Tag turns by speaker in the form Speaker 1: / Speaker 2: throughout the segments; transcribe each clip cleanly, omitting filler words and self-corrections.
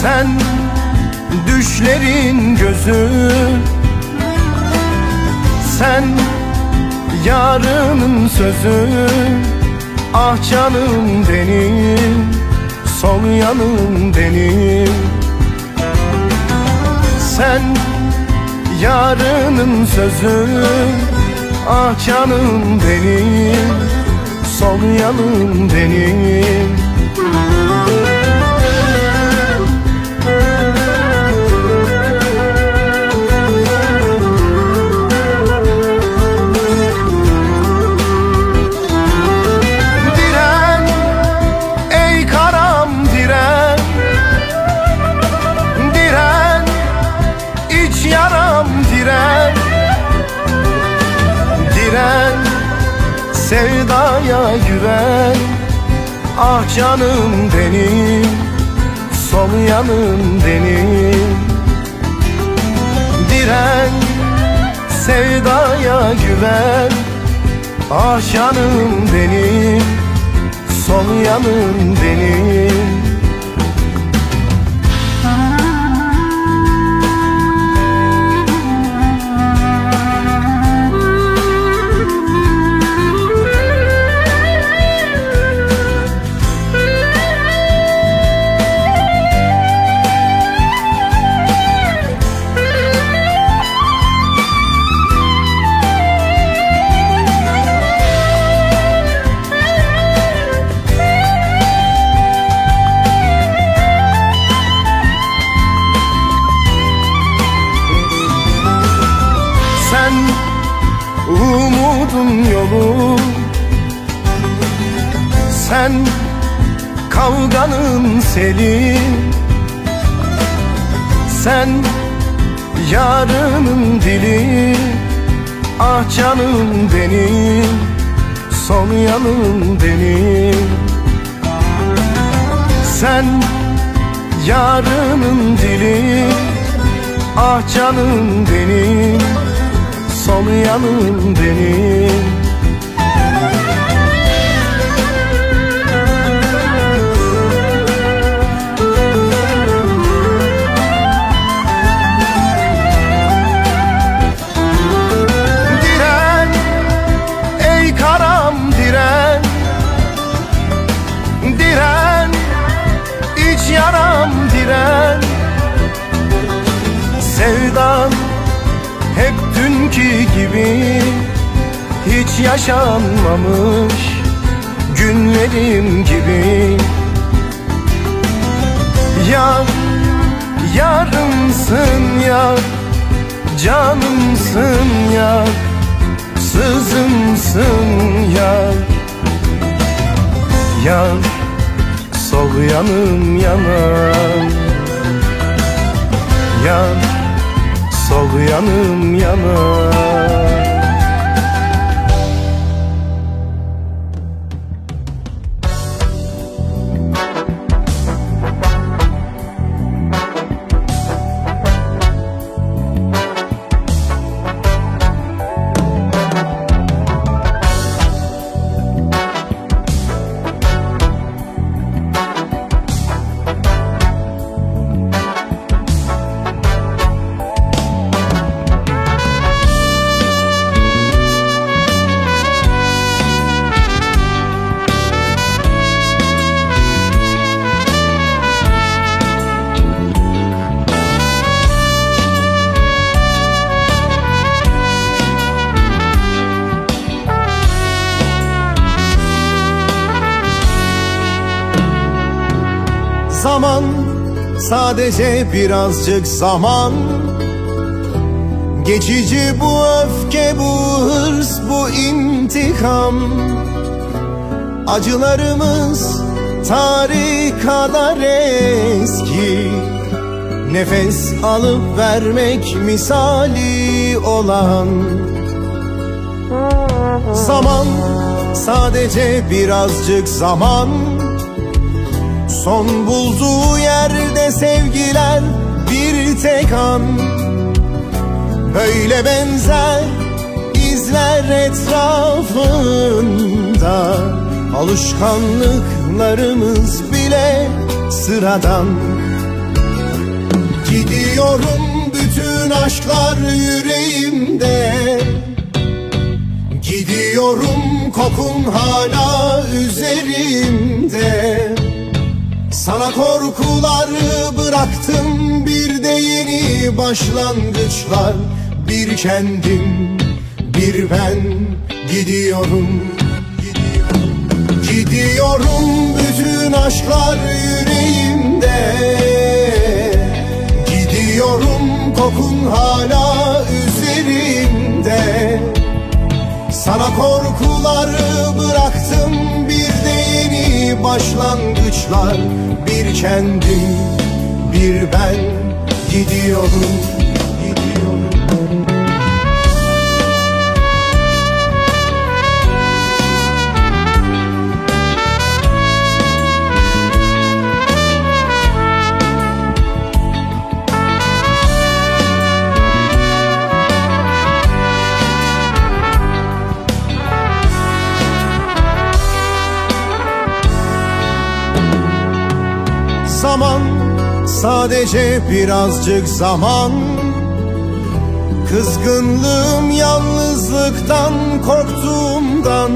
Speaker 1: Sen düşlerin gözü, sen yarının sözü. Ah canım benim, sol yanım benim. Sen yarının sözü, ah canım benim, sol yanım benim. Sevdaya güven, ah canım benim, sol yanım benim. Diren, sevdaya güven, ah canım benim, sol yanım benim. Umudun yolu, sen kavganın seli. Sen yarının dili, ah canım benim, sol yanım benim. Sen yarının dili, ah canım benim, sol yanım benim. Diren, ey karam diren. Diren, iç yaram diren. Sevdan hep dünkü gibi, hiç yaşanmamış günlerim gibi. Yar, yarımsın yar, canımsın yar, sızımsın yar. Yar, sol yanım yanar. Yar, sol yanım yanar.
Speaker 2: Zaman, sadece birazcık zaman. Geçici bu öfke, bu hırs, bu intikam. Acılarımız tarih kadar eski. Nefes alıp vermek misali olan. Zaman, sadece birazcık zaman. Son bulduğu yerde sevgiler bir tek an. Böyle benzer izler etrafında. Alışkanlıklarımız bile sıradan. Gidiyorum, bütün aşklar yüreğimde. Gidiyorum, kokun hala üzerimde. Sana korkuları bıraktım, bir de yeni başlangıçlar. Bir kendim, bir ben gidiyorum. Gidiyorum, bütün aşklar yüreğimde. Gidiyorum, kokun hala üzerimde. Sana korkuları bıraktım, bir de yeni başlangıçlar. Bir kendim, bir ben gidiyorum. Zaman, sadece birazcık zaman. Kızgınlığım yalnızlıktan, korktuğumdan.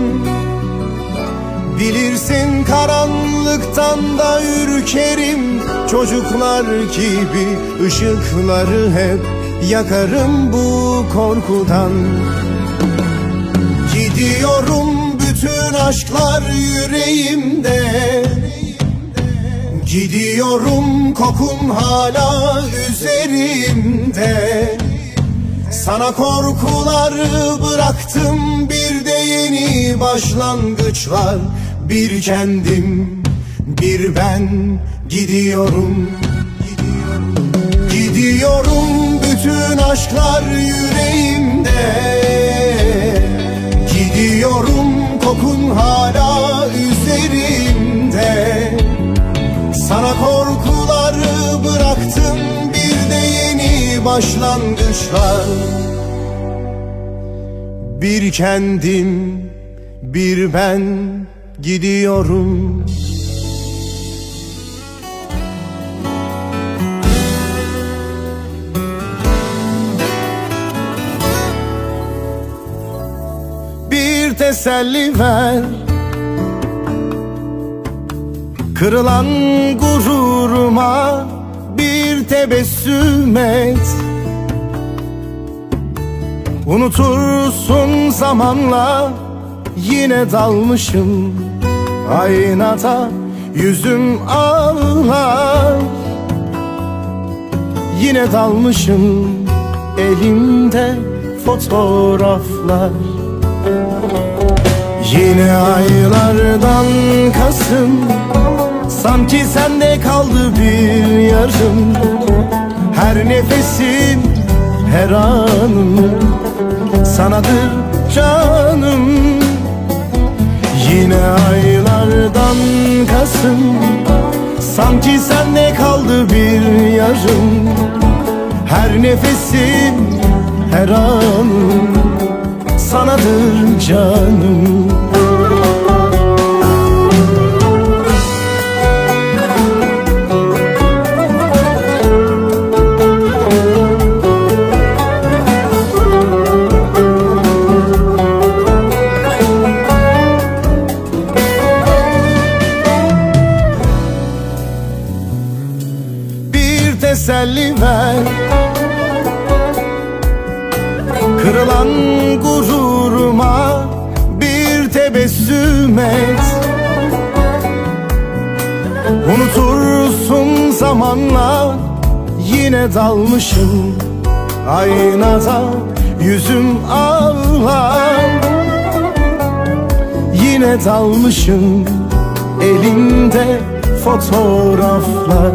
Speaker 2: Bilirsin, karanlıktan da ürkerim. Çocuklar gibi ışıkları hep yakarım bu korkudan. Gidiyorum, bütün aşklar yüreğimde. Gidiyorum, kokun hala üzerimde. Sana korkuları bıraktım, bir de yeni başlangıçlar. Bir kendim, bir ben gidiyorum. Gidiyorum, bütün aşklar yüreğimde. Gidiyorum, kokun hala üzerimde. Sana korkuları bıraktım, bir de yeni başlangıçlar. Bir kendim, bir ben gidiyorum. Bir teselli ver, kırılan gururuma bir tebessüm et. Unutursun zamanla, yine dalmışım aynada, yüzüm ağlar. Yine dalmışım, elimde fotoğraflar. Yine aylardan Kasım, sanki sende kaldı bir yarım. Her nefesim, her anım sanadır canım. Yine aylardan Kasım, sanki sende kaldı bir yarım. Her nefesim, her anım sanadır canım. Bir teselli ver, kırılan gururuma bir tebessüm et. Unutursun zamanla, yine dalmışım aynada, yüzüm ağlar. Yine dalmışım, elimde fotoğraflar.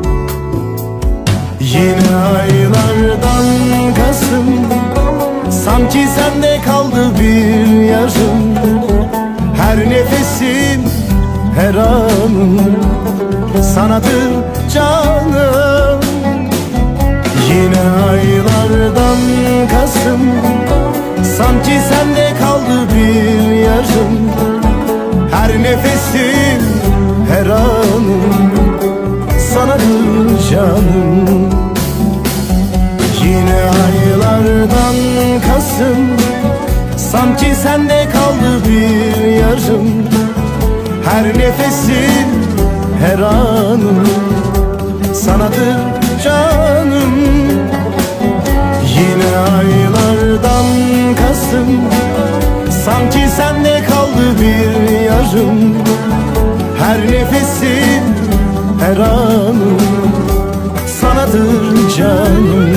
Speaker 2: Yine aylardan Kasım, sanki sende kaldı bir yarım. Her nefesim, her anım sanadır canım. Yine aylardan Kasım, sanki sende kaldı bir yarım. Her nefesim, her anım sanadır canım.
Speaker 1: aylardan Kasım, sanki sende kaldı bir yarım. Her nefesim, her anım sanadır canım. Yine aylardan Kasım, sanki sende kaldı bir yarım. Her nefesim, her anım sanadır canım.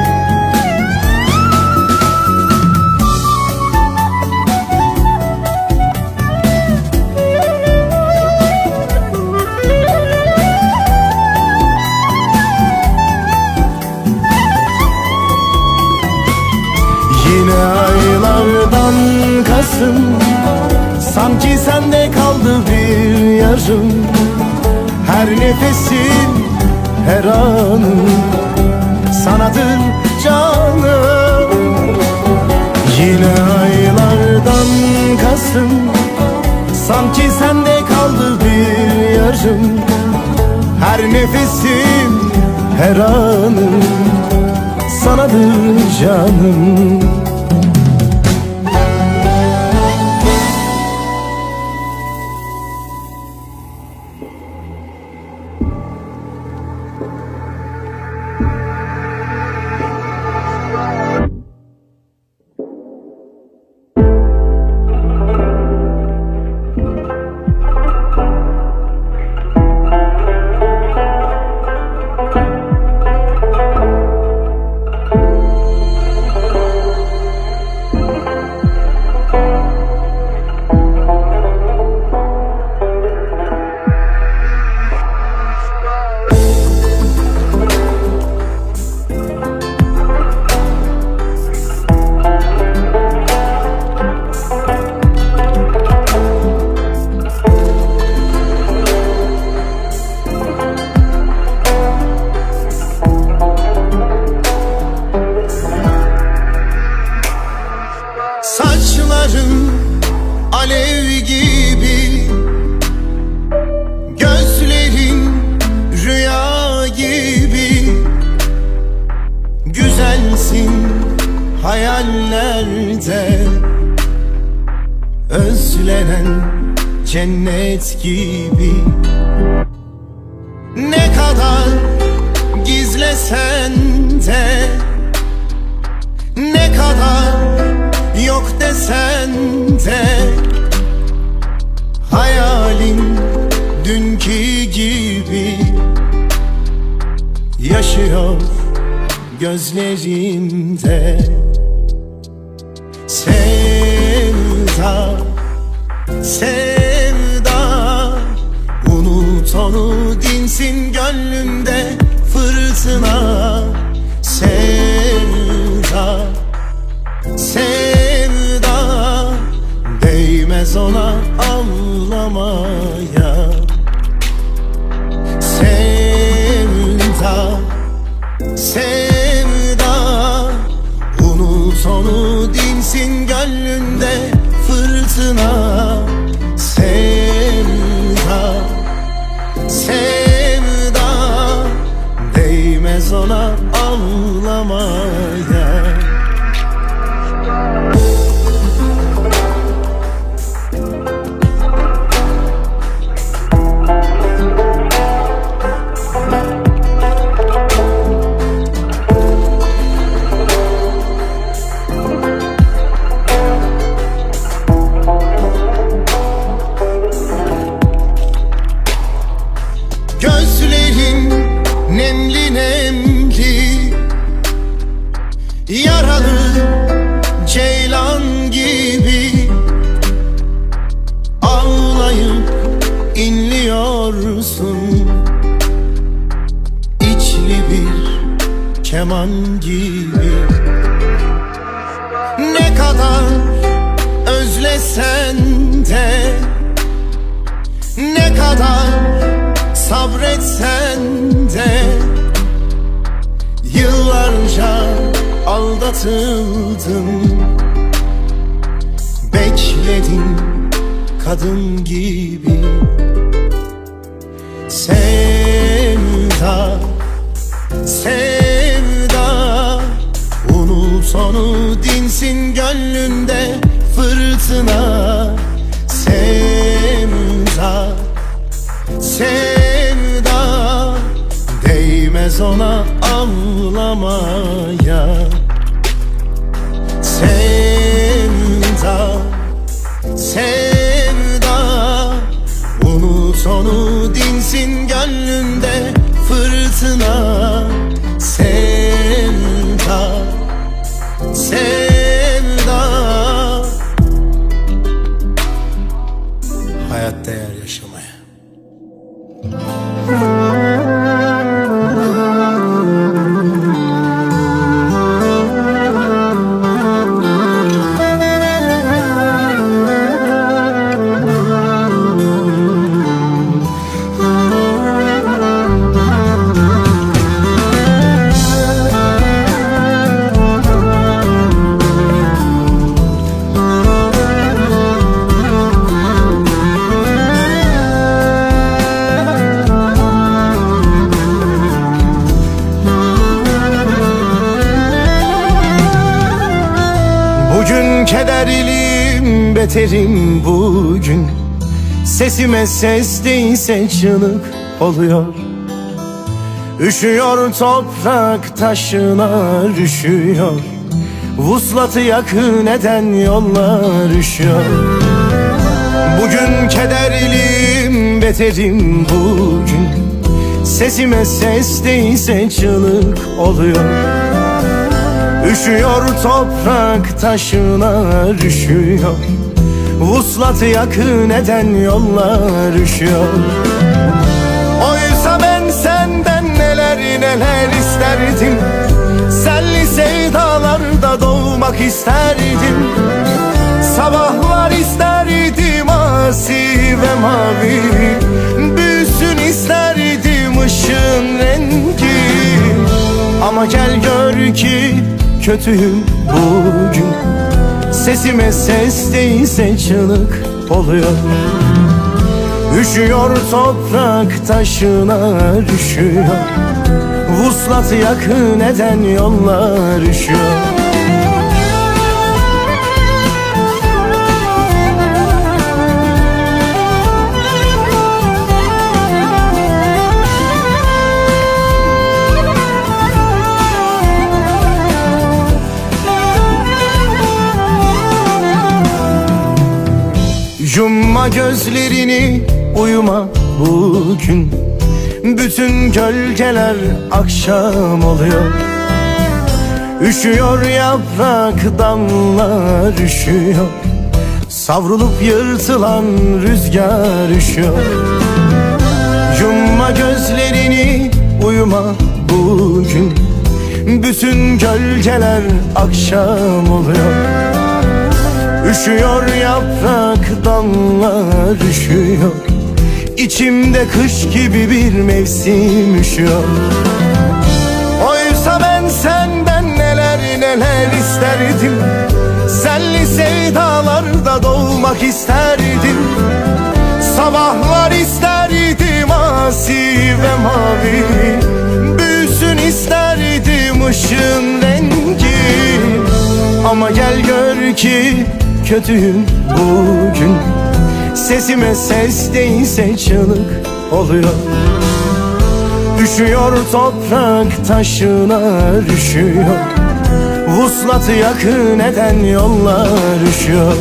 Speaker 1: Yine aylardan Kasım, sanki sende kaldı bir yarım. Her nefesim, her anım sanadır canım. Yine aylardan Kasım, sanki sende kaldı bir yarım. Her nefesim, her anım sanadır canım.
Speaker 2: Saçların alev gibi, gözlerin rüya gibi. Güzelsin hayallerde, özlenen cennet gibi. Ne kadar gizlesen de, ne kadar yok desen de, hayalin dünkü gibi yaşıyor gözlerimde. Sevda, sevda, unut onu, dinsin gönlümde fırtına. Sevda, sevda, değmez ona ağlamaya. Sevda, sevda, unut onu, dinsin gönlünde fırtına. Sevda, sevda, değmez ona ağlamaya. Gözlerin nemli nemli, yaralı ceylan gibi. Ağlayıp inliyorsun, içli bir keman gibi. Ne kadar özlesen de, ne kadar sabretsen de, yıllarca aldatıldın. Bekledin kadın gibi. Sevda, sevda, unut dinsin gönlünde fırtına. Sevda, sevda, değmez ona ağlamaya. Sevda, sevda, unut onu dinsin gönlünde fırtına. Sevda, sevda, hayat değer yaşamaya. Bugün kederliyim, beterim bugün. Sesime ses değilse çığlık oluyor. Üşüyor toprak, taşına üşüyor. Vuslatı yakın eden yollar üşüyor. Bugün kederliyim, beterim bugün. Sesime ses değilse çığlık oluyor. Üşüyor toprak, taşına üşüyor. Vuslatı yakın eden yollar üşüyor. Oysa ben senden neler neler isterdim. Senli sevdalarda doğmak isterdim. Sabahlar isterdim asi ve mavi. Büyüsün isterdim ışığın rengi. Ama gel gör ki kötüyüm bugün. Sesime ses değilse çığlık oluyor. Üşüyor toprak, taşına üşüyor. Vuslatı yakın eden yollar üşüyor. Yumma gözlerini, uyuma bugün. Bütün gölgeler akşam oluyor. Üşüyor yaprak, damlar üşüyor. Savrulup yırtılan rüzgar üşüyor. Yumma gözlerini, uyuma bugün. Bütün gölgeler akşam oluyor. Üşüyor yaprak, damlar üşüyor. İçimde kış gibi bir mevsim üşüyor. Oysa ben senden neler neler isterdim. Senli sevdalarda doğmak isterdim. Sabahlar isterdim asi ve mavi. Büyüsün isterdim ışığın rengi. Ama gel gör ki kötüyüm bugün. Sesime ses değilse çığlık oluyor. Üşüyor toprak, taşına üşüyor. Vuslatı yakın eden yollar üşüyor.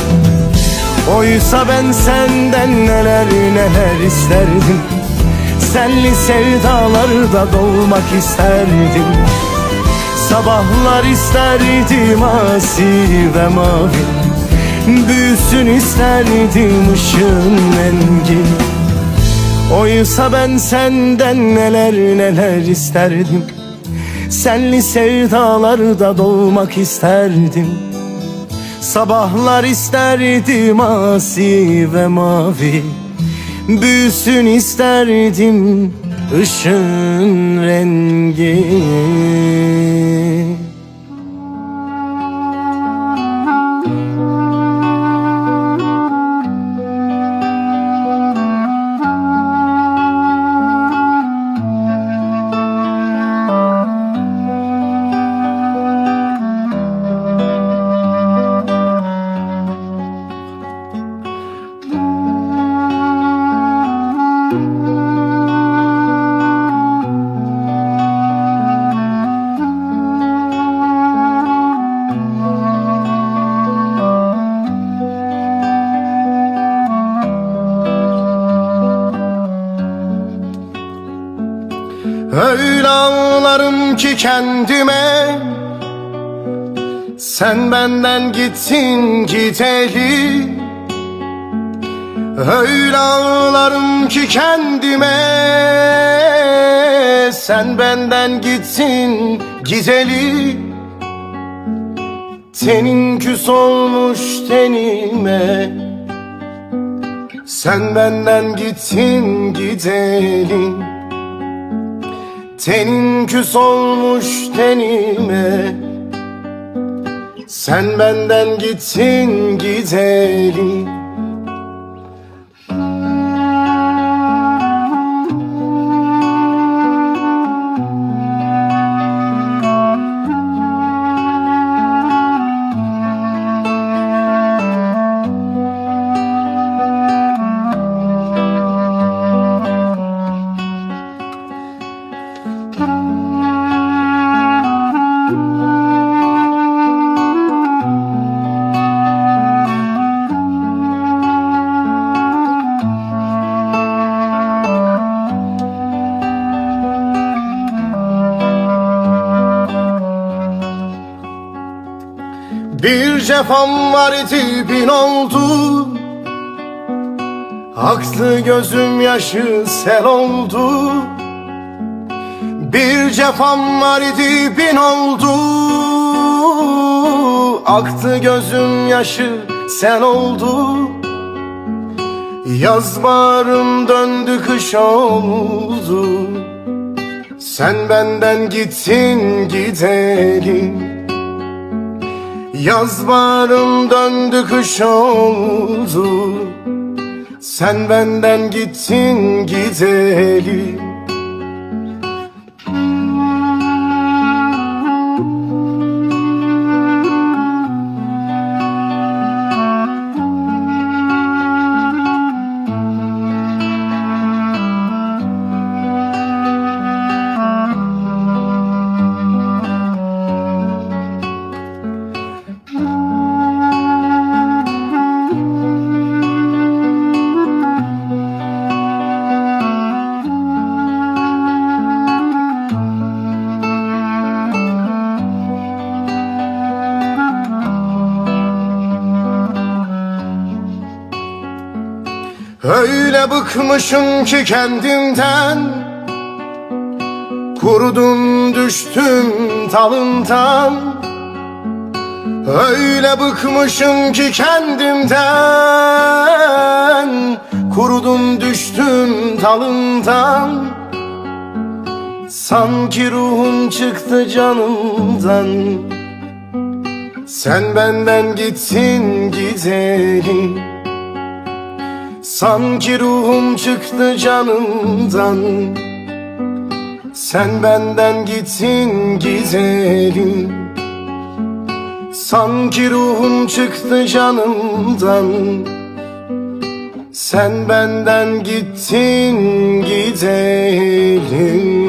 Speaker 2: Oysa ben senden neler neler isterdim. Senli sevdalarda doğmak isterdim. Sabahlar isterdim asi ve mavi. Büyüsün isterdim ışığın rengi. Oysa ben senden neler neler isterdim. Senli sevdalarda doğmak isterdim. Sabahlar isterdim asi ve mavi. Büyüsün isterdim ışığın rengi. Öyle ağlarım ki kendime, sen benden gittin gideli. Öyle ağlarım ki kendime, sen benden gittin gideli. Tenin küs olmuş tenime, sen benden gittin gideli. Tenin küs olmuş tenime, sen benden gittin gideli. Bir cefam var idi bin oldu, aktı gözüm yaşı sel oldu. Bir cefam var idi bin oldu, aktı gözüm yaşı sel oldu. Yaz baharım döndü kış oldu, sen benden gittin gideli. Yaz baharım döndü kış oldu, sen benden gittin gideli. Öyle bıkmışım ki kendimden, kurudum düştüm dalından. Öyle bıkmışım ki kendimden, kurudum düştüm dalından. Sanki ruhum çıktı canımdan, sen benden gittin gideli. Sanki ruhum çıktı canımdan, sen benden gittin gideli. Sanki ruhum çıktı canımdan, sen benden gittin gideli.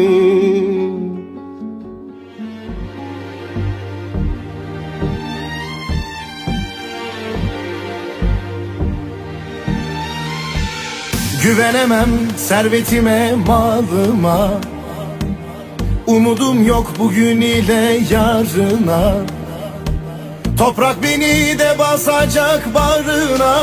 Speaker 1: Güvenemem servetime, malıma, umudum yok bugün ile yarına. Toprak beni de basacak bağrına.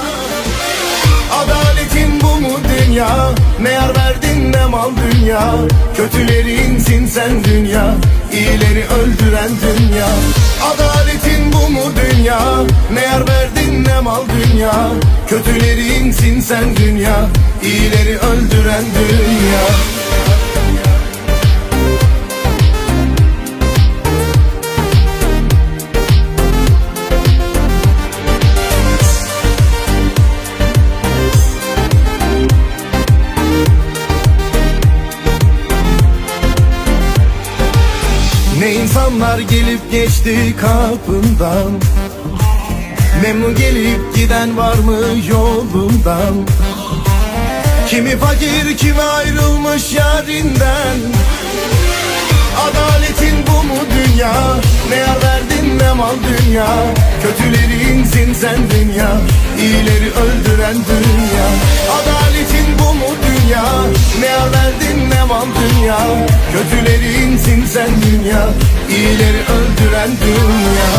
Speaker 1: Adaletin bu mu dünya? Ne yar verdin ne mal dünya. Kötülerinsin sen dünya, iyileri öldüren dünya. Adaletin bu mu dünya? Ne yar verdin ne mal dünya. Kötülerinsin sen dünya, iyileri öldüren dünya. Ne insanlar gelip geçti kapından, memnun gelip giden var mı yolundan? Kimi fakir kimi ayrılmış yarinden. Adaletin bu mu dünya? Ne yar verdin ne mal dünya. Kötülerinsin sen dünya, iyileri öldüren dünya. Adaletin bu mu dünya? dünya. Ne yar verdin ne mal dünya. Kötülerinsin sen dünya, iyileri öldüren dünya.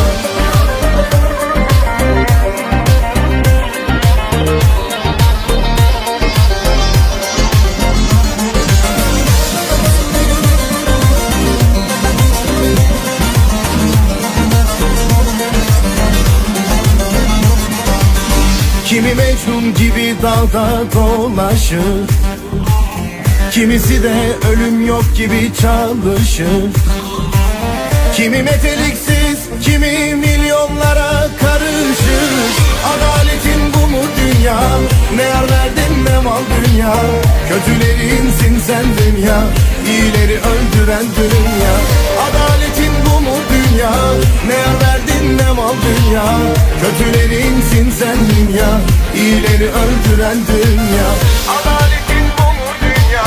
Speaker 1: Kimi Mecnun gibi dalda dolaşır, kimisi de ölüm yok gibi çalışır. Kimi meteliksiz, kimi milyonlara karışır. Adaletin bu mu dünya? Ne yar verdin ne mal dünya. Kötülerinsin sen dünya, iyileri öldüren dünya. Adaletin bu mu dünya? Ne yar verdin ne mal dünya. Kötülerinsin sen dünya, iyileri öldüren dünya. Adaletin bu mu dünya?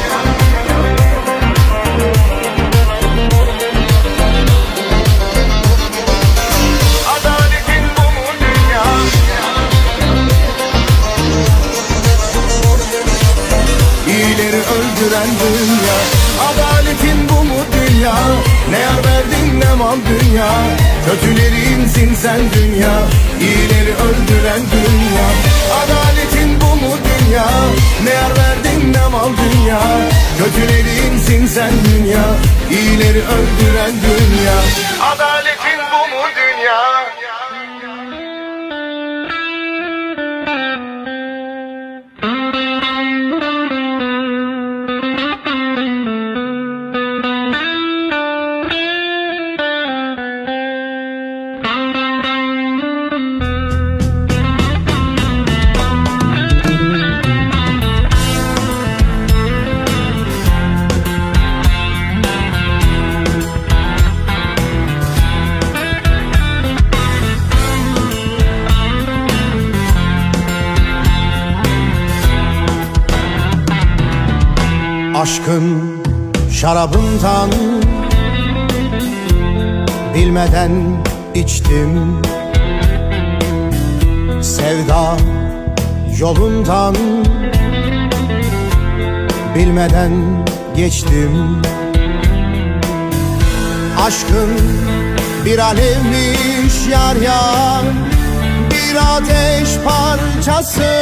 Speaker 1: Adaletin bu mu dünya? İyileri öldüren dünya. Adaletin bu mu dünya? Ne yar verdin ne mal dünya. Kötülerinsin sen dünya, iyileri öldüren dünya. Adaletin bu mu dünya? Ne yar verdin ne mal dünya. Kötülerinsin sen dünya, iyileri öldüren dünya. Adaletin bu mu dünya?
Speaker 2: Aşkın şarabından bilmeden içtim. Sevda yolundan bilmeden geçtim. Aşkın bir alevmiş yar yar, bir ateş parçası.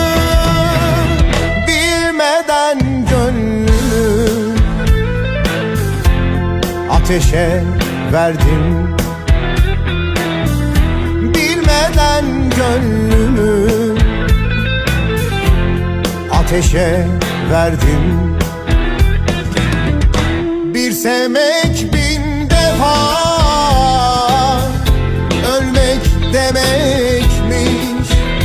Speaker 2: Bilmeden gönlümü ateşe verdim. Bilmeden gönlümü ateşe verdim. Bir sevmek bin defa ölmek demekmiş.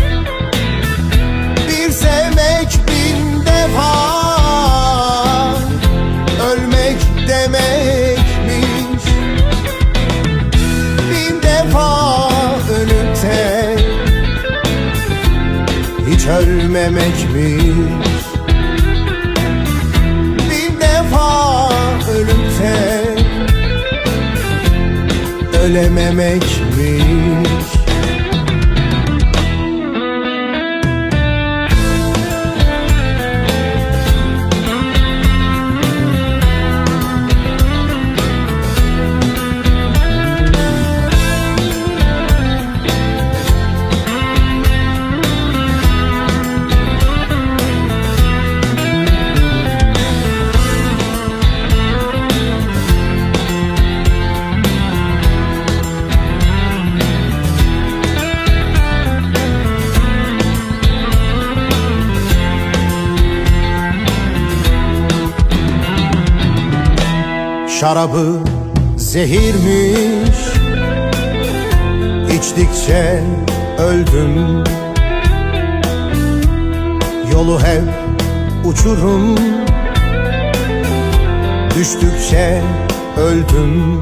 Speaker 2: Bir sevmek bin defa ölmek demekmiş. Bin defa ölüp de hiç ölmemekmiş. Bin defa ölüp de ölememekmiş. Şarabı zehirmiş, içtikçe öldüm. Yolu hep uçurum, düştükçe öldüm.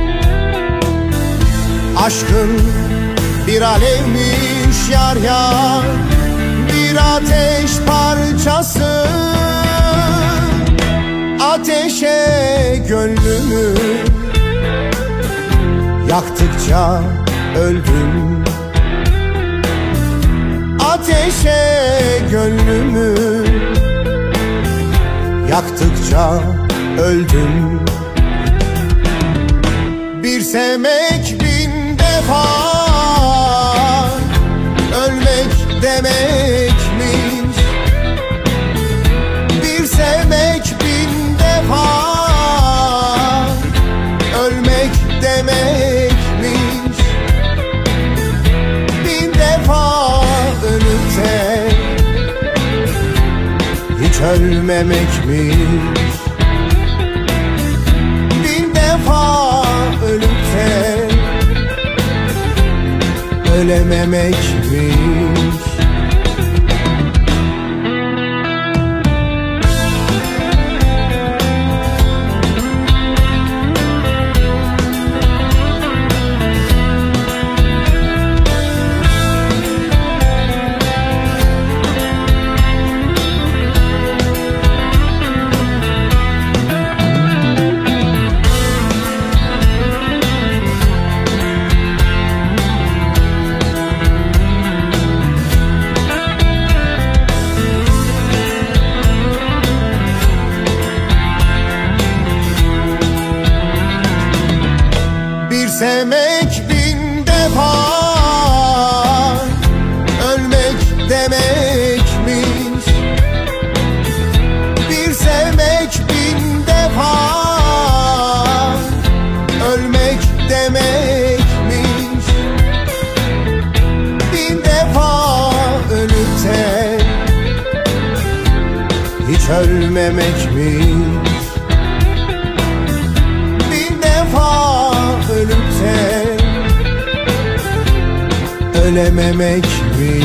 Speaker 2: Aşkın bir alevmiş yar yar, bir ateş parçası. Ateşe gönlümü yaktıkça öldüm. Ateşe gönlümü yaktıkça öldüm. Bir sevmek bin defa ölmek demekmiş. Bir sevmek bin defa ölmek demekmiş. Bin defa ölüp de hiç ölmemekmiş. Bin defa ölüp de ölememekmiş. Sevmek bin defa ölmek demekmiş. Bir sevmek bin defa ölmek demekmiş. Bin defa ölüp de hiç ölmemekmiş. Bin defa ölüp de ölememekmiş.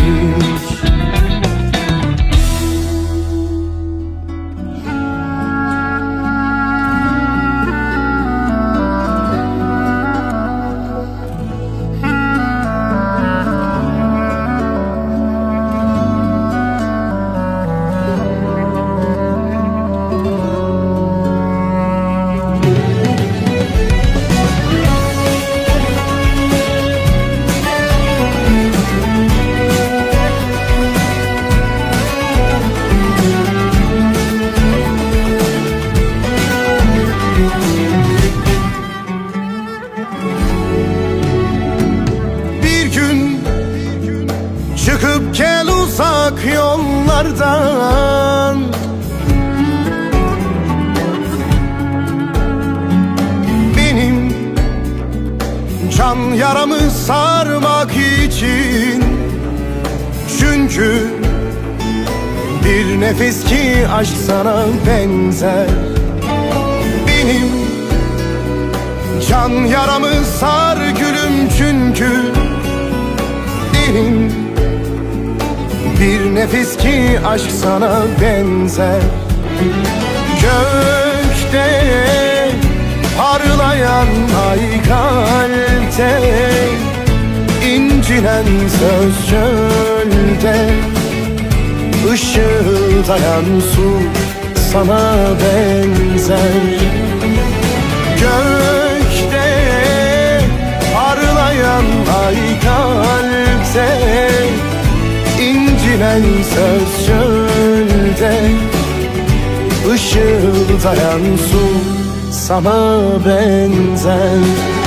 Speaker 2: Çıkıp gel uzak yollardan, benim can yaramı sarmak için. Çünkü bir nefes ki aşk sana benzer. Benim can yaramı sar gülüm, çünkü benim bir nefes ki aşk sana benzer. Gökte parlayan ay, kalpte incilen söz, çölde ışıldayan su sana benzer. Gökte parlayan ay, kalpte İncilen söz, çölde ışıldayan su sana benzer.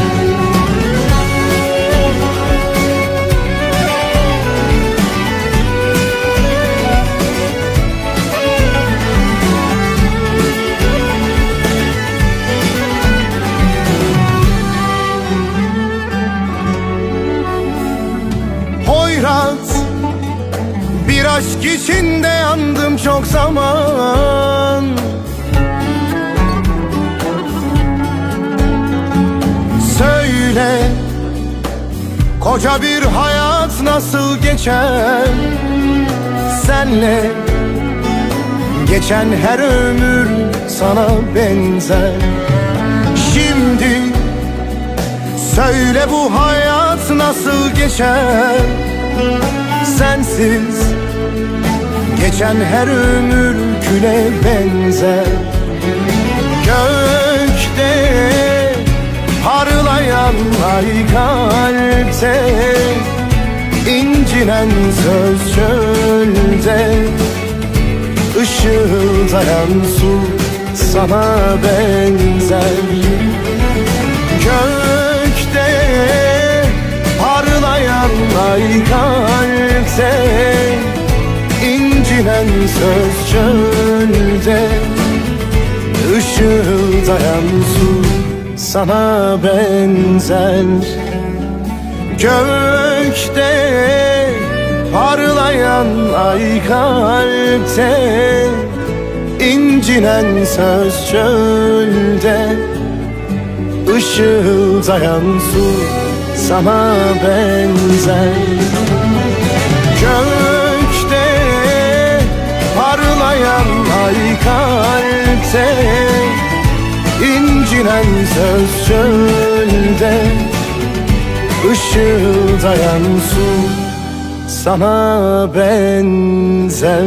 Speaker 2: Hoyrat bir aşk içinde yandım çok zaman. Söyle, koca bir hayat nasıl geçer senle? Geçen her ömür sana benzer. Şimdi söyle, bu hayat nasıl geçer sensiz? Geçen her ömür güne benzer. Gökte parlayan ay, kalpte incilen söz, çölde ışıldayan su sana benzer. Gökte parlayan ay kalpte, incinen söz çölde, ışıldayan su sana benzer. Gökte parlayan ay kalpte, incinen söz çölde, ışıldayan su sana benzer. Gökte parlayan ay kalpte, incinen söz çölde, ışıldayan su sana benzer.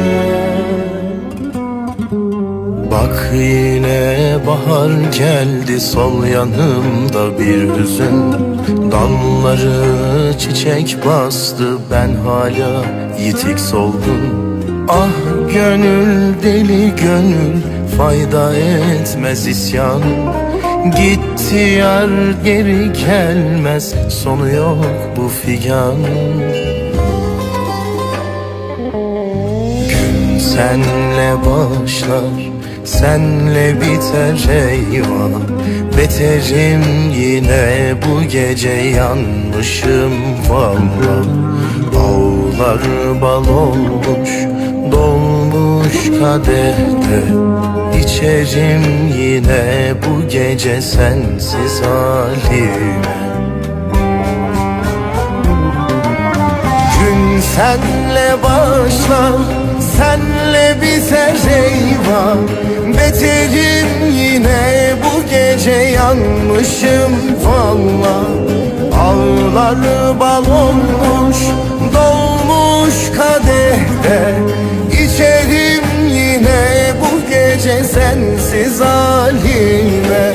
Speaker 2: Bak yine bahar geldi, sol yanımda bir hüzün. Dalları çiçek bastı, ben hala yitik solgun. Ah gönül deli gönül, fayda etmez isyan. Gitti yar geri gelmez, sonu yok bu figan. Gün senle başlar, senle biter eyvah. Beterim yine bu gece, yanmışım valla. Ağlar bal olmuş, dolmuş kadehte, İçerim yine bu gece sensiz halime. Gün senle başlar, senle biter eyvah. Beterim yine bu gece, yanmışım valla. Ağlar bal olmuş, dolmuş kadehte, İçerim yine bu gece sensiz halime.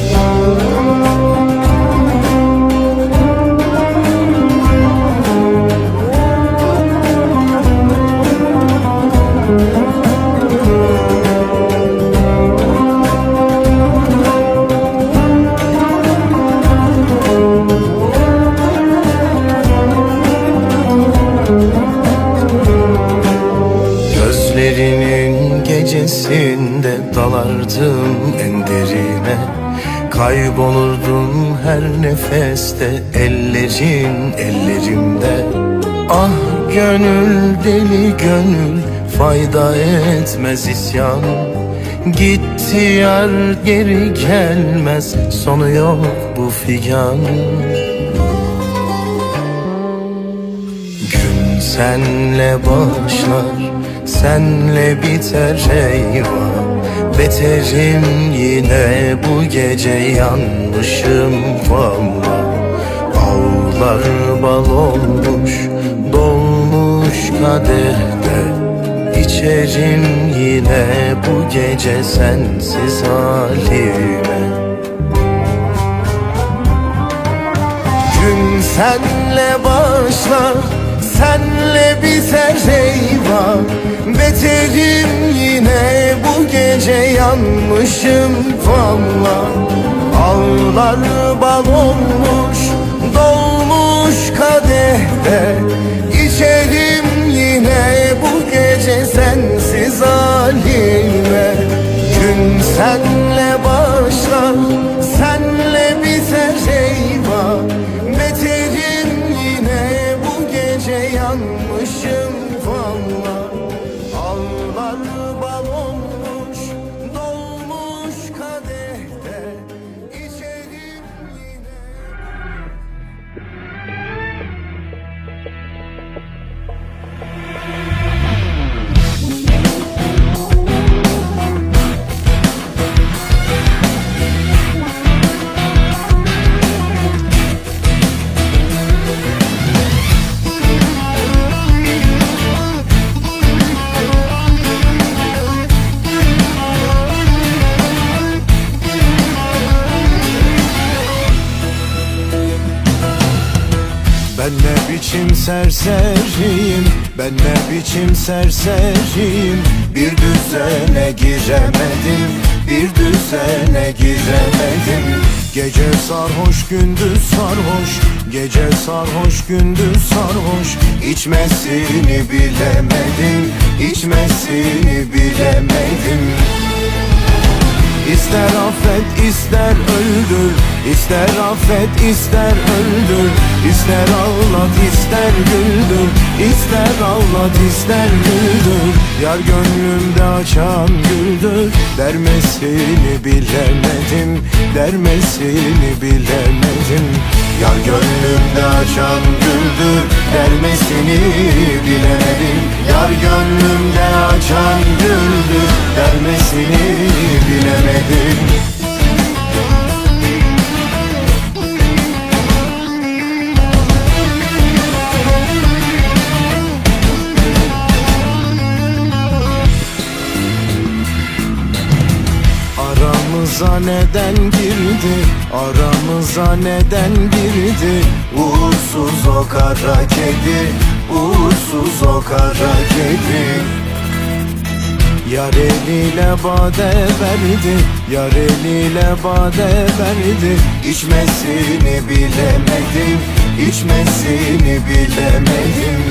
Speaker 2: Gözlerinin gecesinde dalardım en derine, kaybolurdum her nefeste, ellerin ellerimde. Ah gönül deli gönül, fayda etmez isyan. Gitti yar geri gelmez, sonu yok bu figan. Gün senle başlar, senle biter eyvah. Beterim yine bu gece, yanmışım valla. Ağlar bal olmuş, dolmuş kadehte, İçerim yine bu gece sensiz halime. Gün senle başlar, senle biter eyvah. Beterim yine bu gece, yanmışım valla. Ağlar bal olmuş, dolmuş kadehte, İçerim yine bu gece sensiz halime. Gün senle başlar, senle biter eyvah. Beterim yine bu gece, yanmışım valla. Ağlar bal olmuş, dolmuş kadehte, İçerim yine. Ben ne biçim serseriyim, ben ne biçim serseriyim. Bir düzene giremedim, bir düzene giremedim. Gece sarhoş gündüz sarhoş, gece sarhoş gündüz sarhoş. İçmesini bilemedim, içmesini bilemedim. İster affet ister öldür, ister affet ister öldür. İster ağlat ister güldür, ister ağlat ister güldür. Yar gönlümde açan güldür, dermesini bilemedim, dermesini bilemedim. Yar gönlümde açan güldür, dermesini bilemedim. Yar gönlümde açan güldür, dermesini bilemedim. Aramıza neden girdi, aramıza neden girdi? Uğursuz o kara kedi, uğursuz o kara kedi. Yar eliyle bade verdi, yar eliyle bade verdi. İçmesini bilemedim, içmesini bilemedim.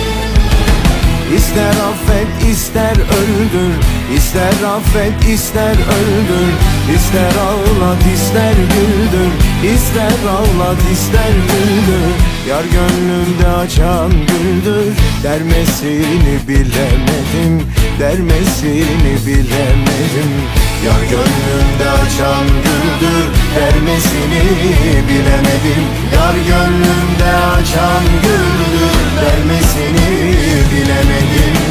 Speaker 2: İster affet ister öldür, ister affet ister öldür. İster ağlat ister güldür, ister ağlat ister güldür. Yar gönlümde açan güldür, dermesini bilemedim, dermesini bilemedim. Yar gönlümde açan güldür, dermesini bilemedim. Yar gönlümde açan güldür, dermesini bilemedim.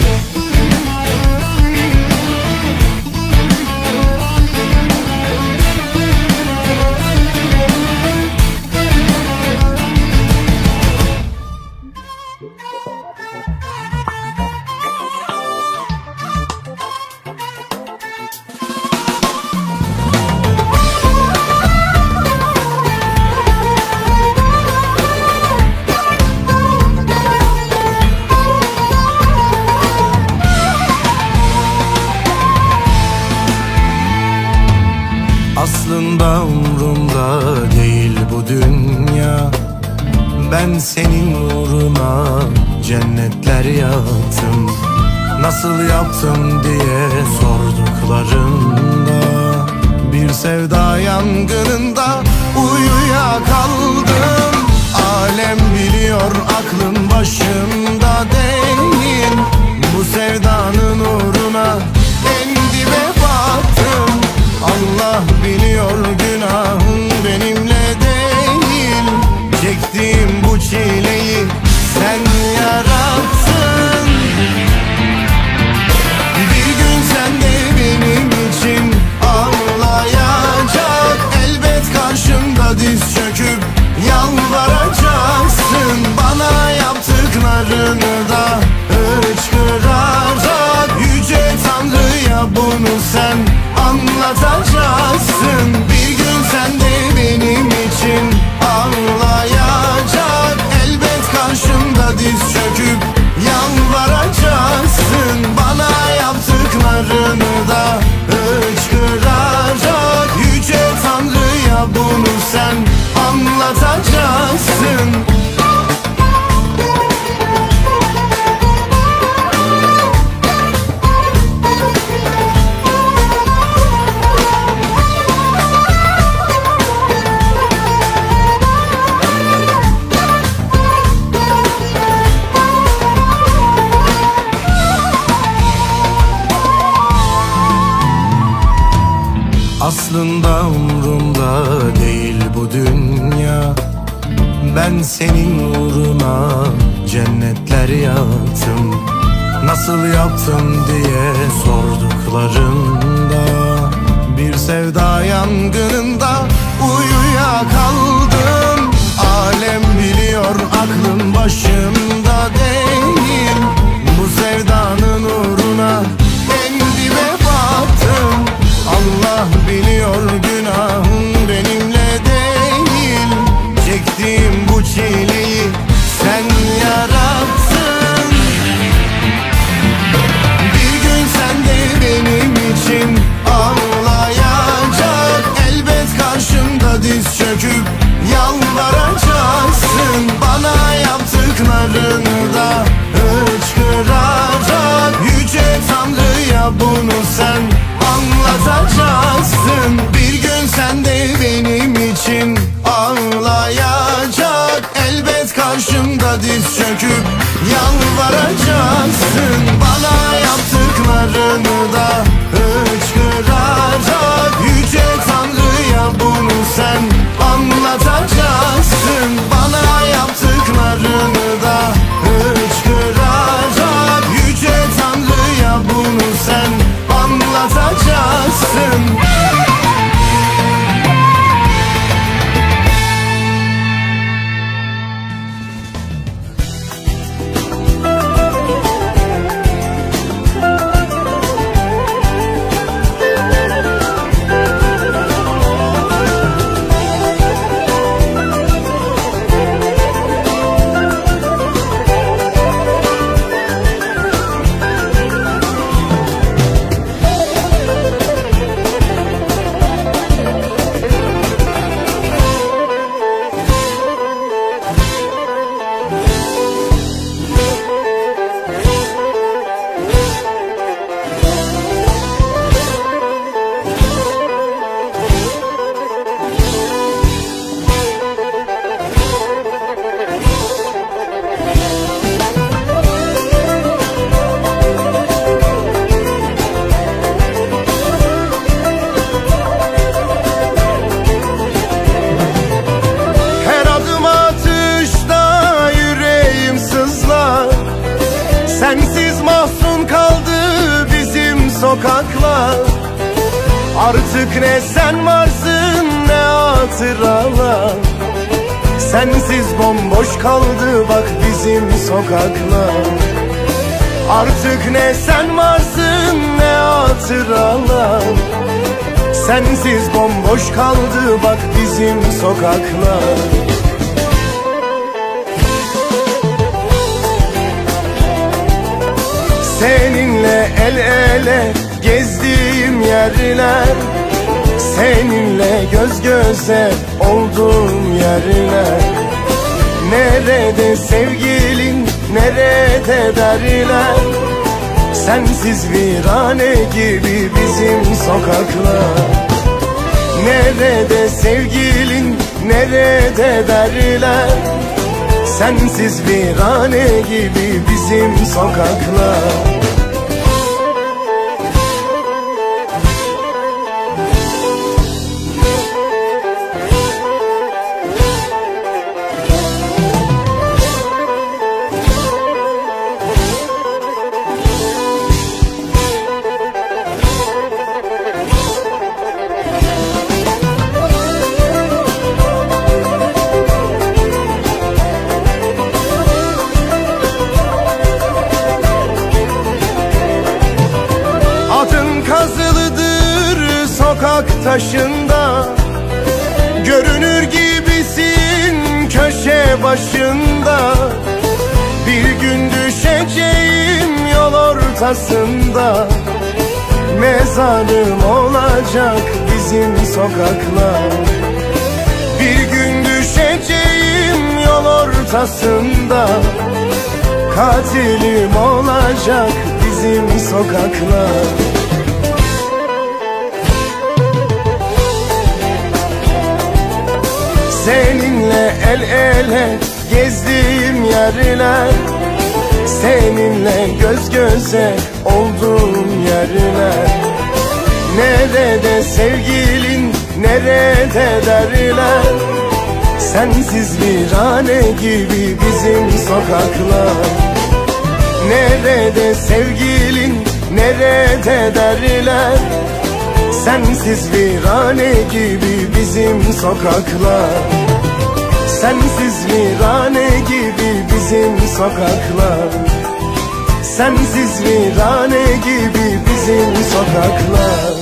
Speaker 2: Aslında umrumda değil bu dünya. Ben senin uğruna cennetler yaktım. Nasıl yaptım diye sorduklarında bir sevda yangınında uyuyakaldım. Alem biliyor aklım başımda değil. Bu sevdanın uğruna en dibe battım. Allah biliyor günahım benimle değil. Çektiğim bu çileyi sen yarattın. Bir gün sen de benim için ağlayacak. Elbet karşımda diz çöküp yalvaracaksın. Bana yaptıklarını da hıçkıracak. Yüce Tanrı'ya bunu sen anlatacaksın. Bir gün sen de benim için ağlayacak. Elbet karşımda diz çöküp yalvaracaksın. Bana yaptıklarını da hıçkıracak. Yüce Tanrı'ya bunu sen anlatacaksın. Aslında umrumda değil bu dünya. Ben senin uğruna cennetler yaktım. Nasıl yaptım diye sorduklarında bir sevda yangınında uyuyakaldım. Alem biliyor aklım başımda değil. Bu sevdanın uğruna en dibe battım. Allah biliyor günahım benimle değil. Çektiğim bu çileyi Artık ne sen varsın ne hatıralar. Sensiz bomboş kaldı bak bizim sokaklar. Artık ne sen varsın ne hatıralar. Sensiz bomboş kaldı bak bizim sokaklar. Seninle el ele gezdiğim yerler, seninle göz göze olduğum yerler. Nerede sevgilin, nerede derler. Sensiz virane gibi bizim sokaklar. Nerede sevgilin, nerede derler. Sensiz virane gibi bizim sokaklar. Kazılıdır sokak taşında, görünür gibisin köşe başında. Bir gün düşeceğim yol ortasında, mezarım olacak bizim sokaklar. Bir gün düşeceğim yol ortasında, katilim olacak bizim sokaklar. Seninle el ele gezdiğim yerler, seninle göz göze olduğum yerler. Nerede sevgilin, nerede derler. Sensiz virane gibi bizim sokaklar. Nerede sevgilin, nerede derler. Sensiz virane gibi bizim sokaklar. Sensiz virane gibi bizim sokaklar. Sensiz virane gibi bizim sokaklar.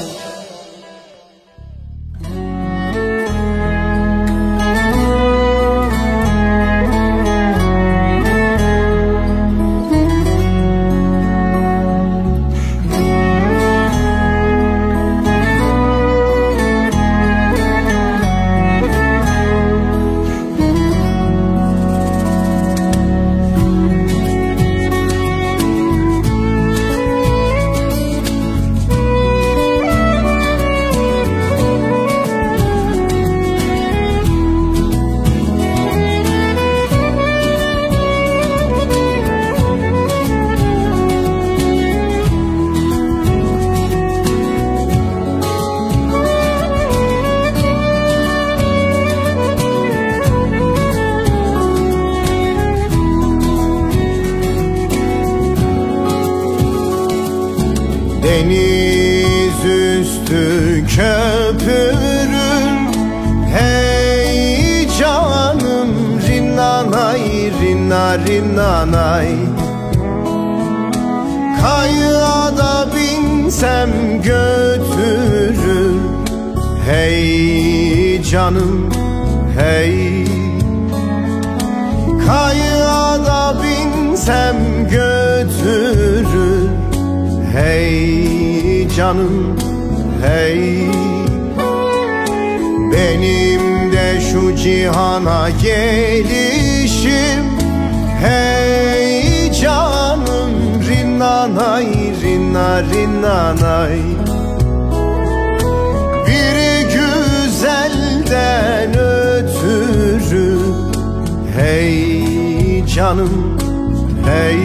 Speaker 2: Deniz üstü köpürür, hey canım rinnanay rinna rinnanay. Kayığa da binsem götürür, hey canım hey. Kayığa da binsem götürür, hey canım hey. Benim de şu cihana gelişim, hey canım rinnanay rinna rinnanay. Bir güzelden ötürü, hey canım hey.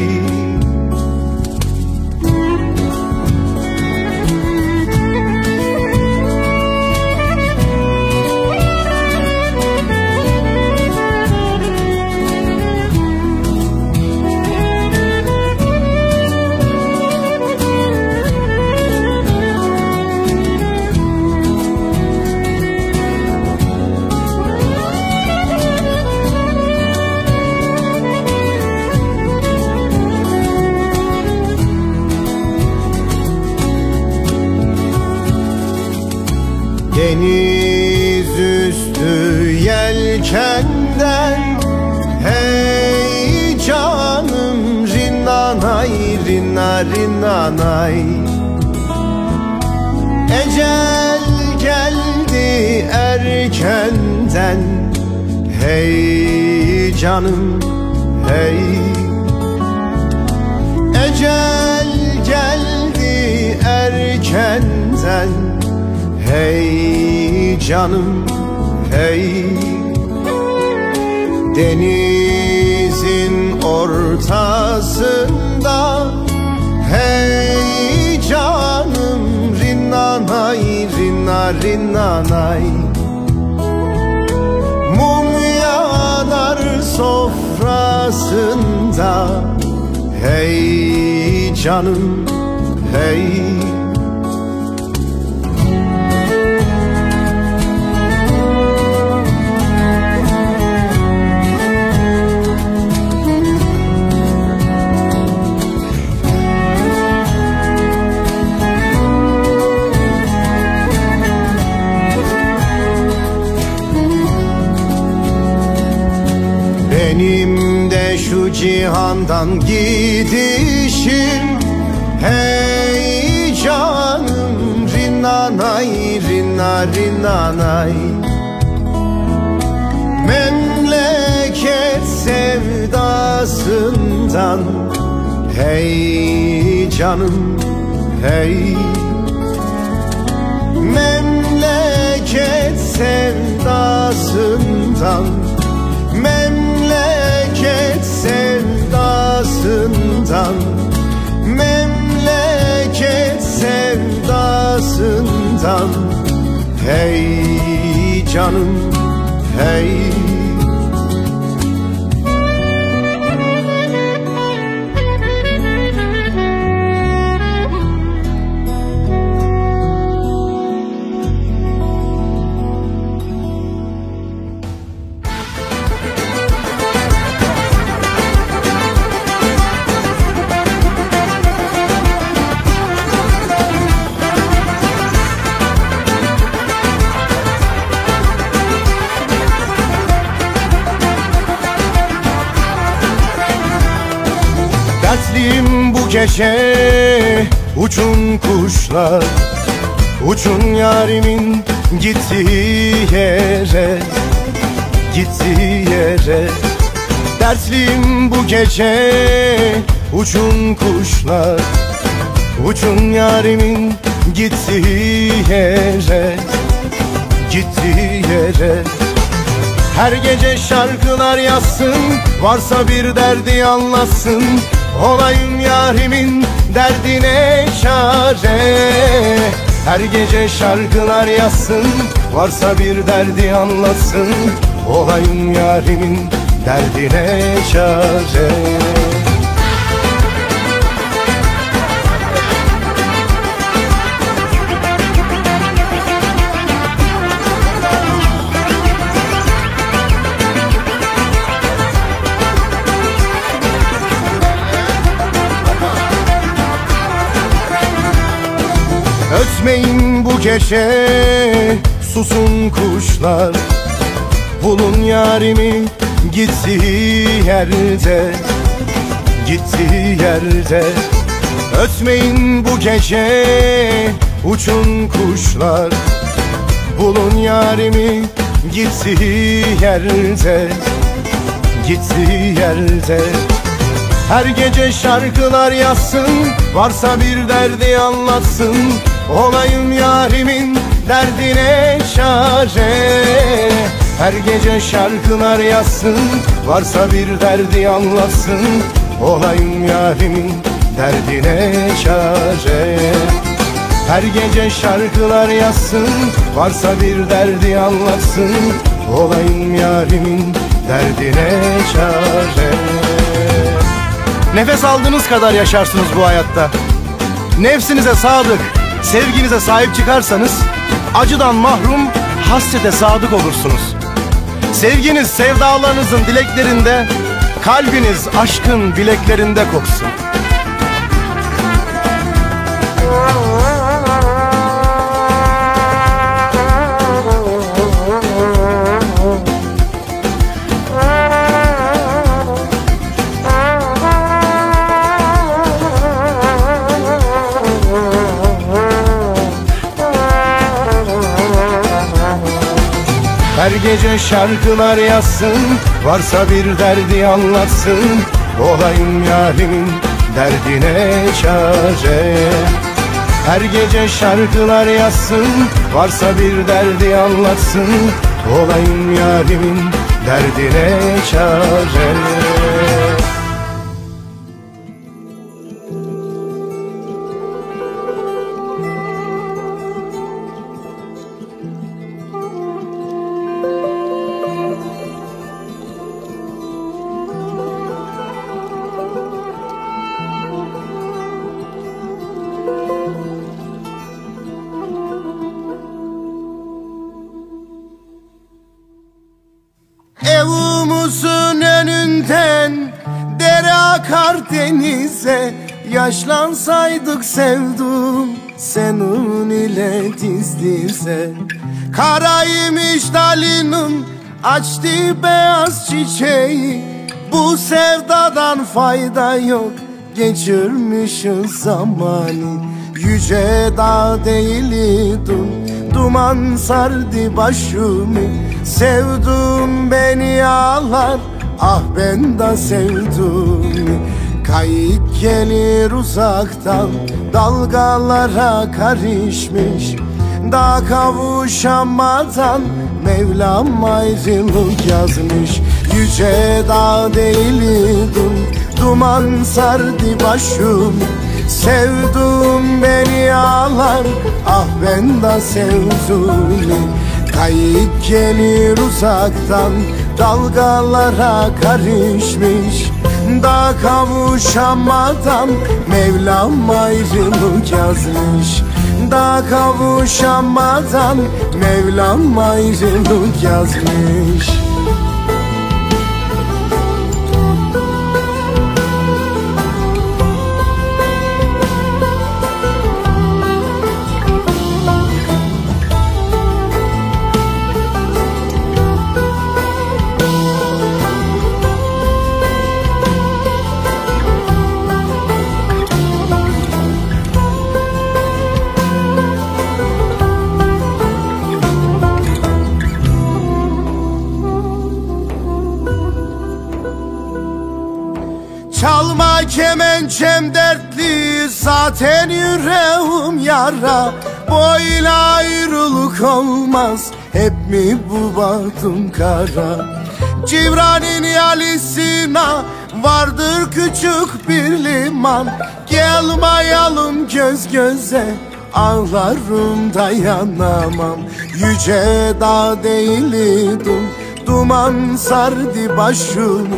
Speaker 2: Deniz üstü yelkenden, hey canım rinnanay, rinna rinnanay. Ecel geldi erkenden, hey canım hey. Ecel geldi erkenden, hey canım hey. Denizin ortasında, hey canım rinnanay, rinna rinnanay. Mum yanar sofrasında, hey canım hey. Benim de şu cihandan gidişim, hey canım rinnanay, rinna rinnanay. Memleket sevdasından, hey canım hey. Memleket sevdasından, memleket sevdasından, memleket sevdasından, hey canım hey. Dertliyim bu gece, uçun kuşlar, uçun yarimin gittiği yere, gittiği yere. Dertliyim bu gece, uçun kuşlar, uçun yarimin gittiği yere, gittiği yere. Her gece şarkılar yazsın, varsa bir derdi anlatsın, olayım yarimin derdine çare. Her gece şarkılar yazsın, varsa bir derdi anlatsın, olayım yarimin derdine çare. Ötmeyin bu gece, susun kuşlar, bulun yarimi gittiği yerde, gittiği yerde. Ötmeyin bu gece, uçun kuşlar, bulun yarimi gittiği yerde, gittiği yerde. Her gece şarkılar yazsın, varsa bir derdi anlatsın, olayım yarimin derdine çare. Her gece şarkılar yazsın, varsa bir derdi anlatsın, olayım yarimin derdine çare. Her gece şarkılar yazsın, varsa bir derdi anlatsın, olayım yarimin derdine çare. Nefes aldığınız kadar yaşarsınız bu hayatta. Nefsinize sadık, sevginize sahip çıkarsanız, acıdan mahrum, hasrete sadık olursunuz. Sevginiz sevdalarınızın dileklerinde, kalbiniz aşkın bileklerinde koksun. Her gece şarkılar yazsın, varsa bir derdi anlatsın, olayım yarimin derdine çare. Her gece şarkılar yazsın, varsa bir derdi anlatsın, olayım yarimin derdine çare.
Speaker 1: Evimizin önünden dere akar denize, yaşlansaydık sevdum senin ile diz dize. Karaymış dalının açtı beyaz çiçeği, bu sevdadan fayda yok, geçirmişiz zamanı. Yüce dağ değildim, duman sardı başımı. Sevdum beni ağlar, ah ben de sevdum. Kayık gelir uzaktan, dalgalara karışmış. Daha kavuşamadan Mevlam ayrılık yazmış. Yüce dağ değildim, duman sardı başımı. Sevdum beni ağlar, ah ben de sevdum. Kayık gelir uzaktan, dalgalara karışmış. Daha kavuşamadan Mevlam ayrılık yazmış. Daha kavuşamadan Mevlam ayrılık yazmış. Çalma kemençem dertli, zaten yüreğim yara. Böyle ayrılık olmaz, hep mi bu bahtım kara? Cibran'ın yalisine vardır küçük bir liman. Gelmeyelim göz göze, ağlarım dayanamam. Yüce dağ değildim, duman sardı başımı.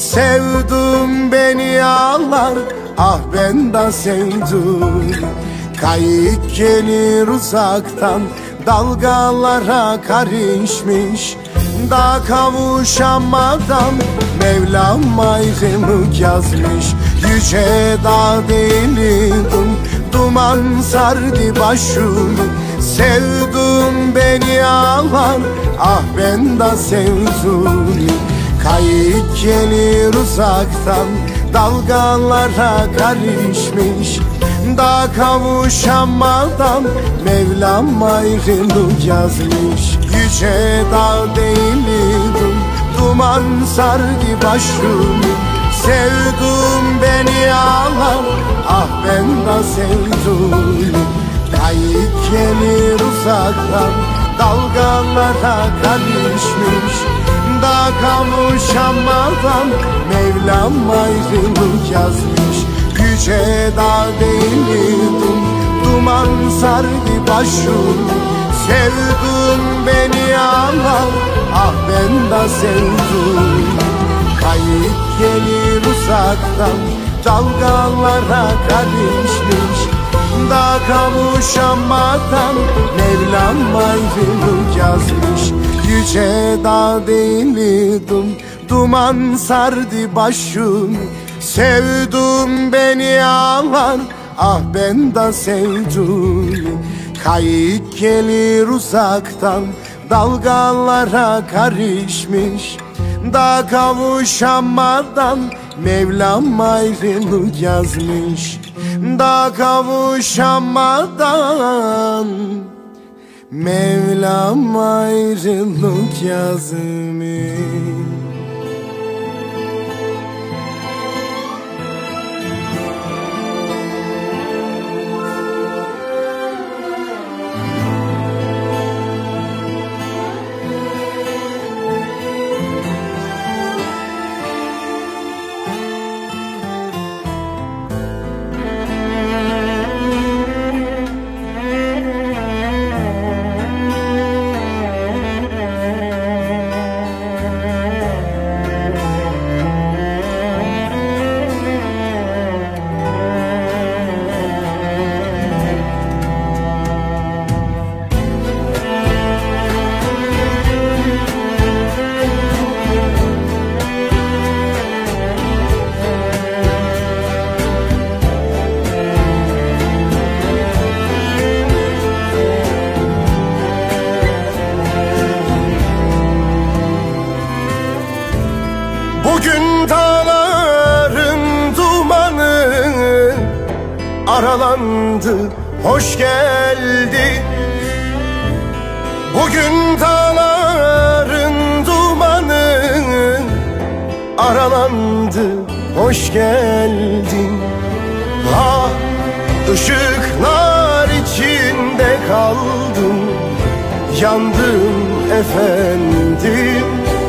Speaker 1: Sevdum beni ağlar, ah ben de sevdum. Kayık gelir uzaktan, dalgalara karışmış. Daha kavuşamadan Mevlam ayrılık yazmış. Yüce dağ değildim, duman sardı başımı. Sevdum beni ağlar, ah ben de sevdum. Kayık gelir uzaktan, dalgalara karışmış. Daha kavuşamadan Mevlam ayrılık yazmış. Yüce dağ değildim, duman sardı başımı. Sevdum beni ağlar, ah ben de sevdum. Kayık gelir uzaktan, dalgalara karışmış. Daha kavuşamadan Mevlam ayrılık yazmış. Yüce dağ değildim, duman sardı başımı. Sevdum beni ağlar, ah ben de sevdum. Kayık gelir uzaktan, dalgalara karışmış. Daha kavuşamadan Mevlam ayrılık yazmış. Yüce dağ değildim, duman sardı başımı. Sevdum beni ağlar, ah ben de sevdum. Kayık gelir uzaktan, dalgalara karışmış. Daha kavuşamadan Mevlam ayrılık yazmış. Daha kavuşamadan Mevlam ayrılık yazmış. Bugün dağların dumanı aralandı, hoş geldi. Bugün dağların dumanı aralandı, hoş geldin. Ah, ışıklar içinde kaldım, yandım efendim.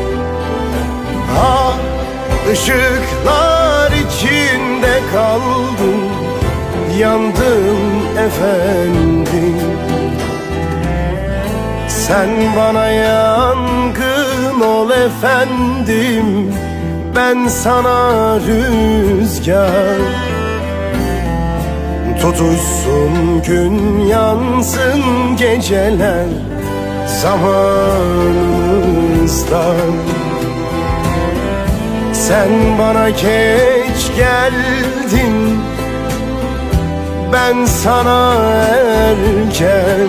Speaker 1: Ah, ışıklar içinde kaldım, yandım efendim. Sen bana yangın ol efendim, ben sana rüzgar. Tutuşsun gün, yansın geceler zamanımızdan. Sen bana geç geldin, ben sana erken.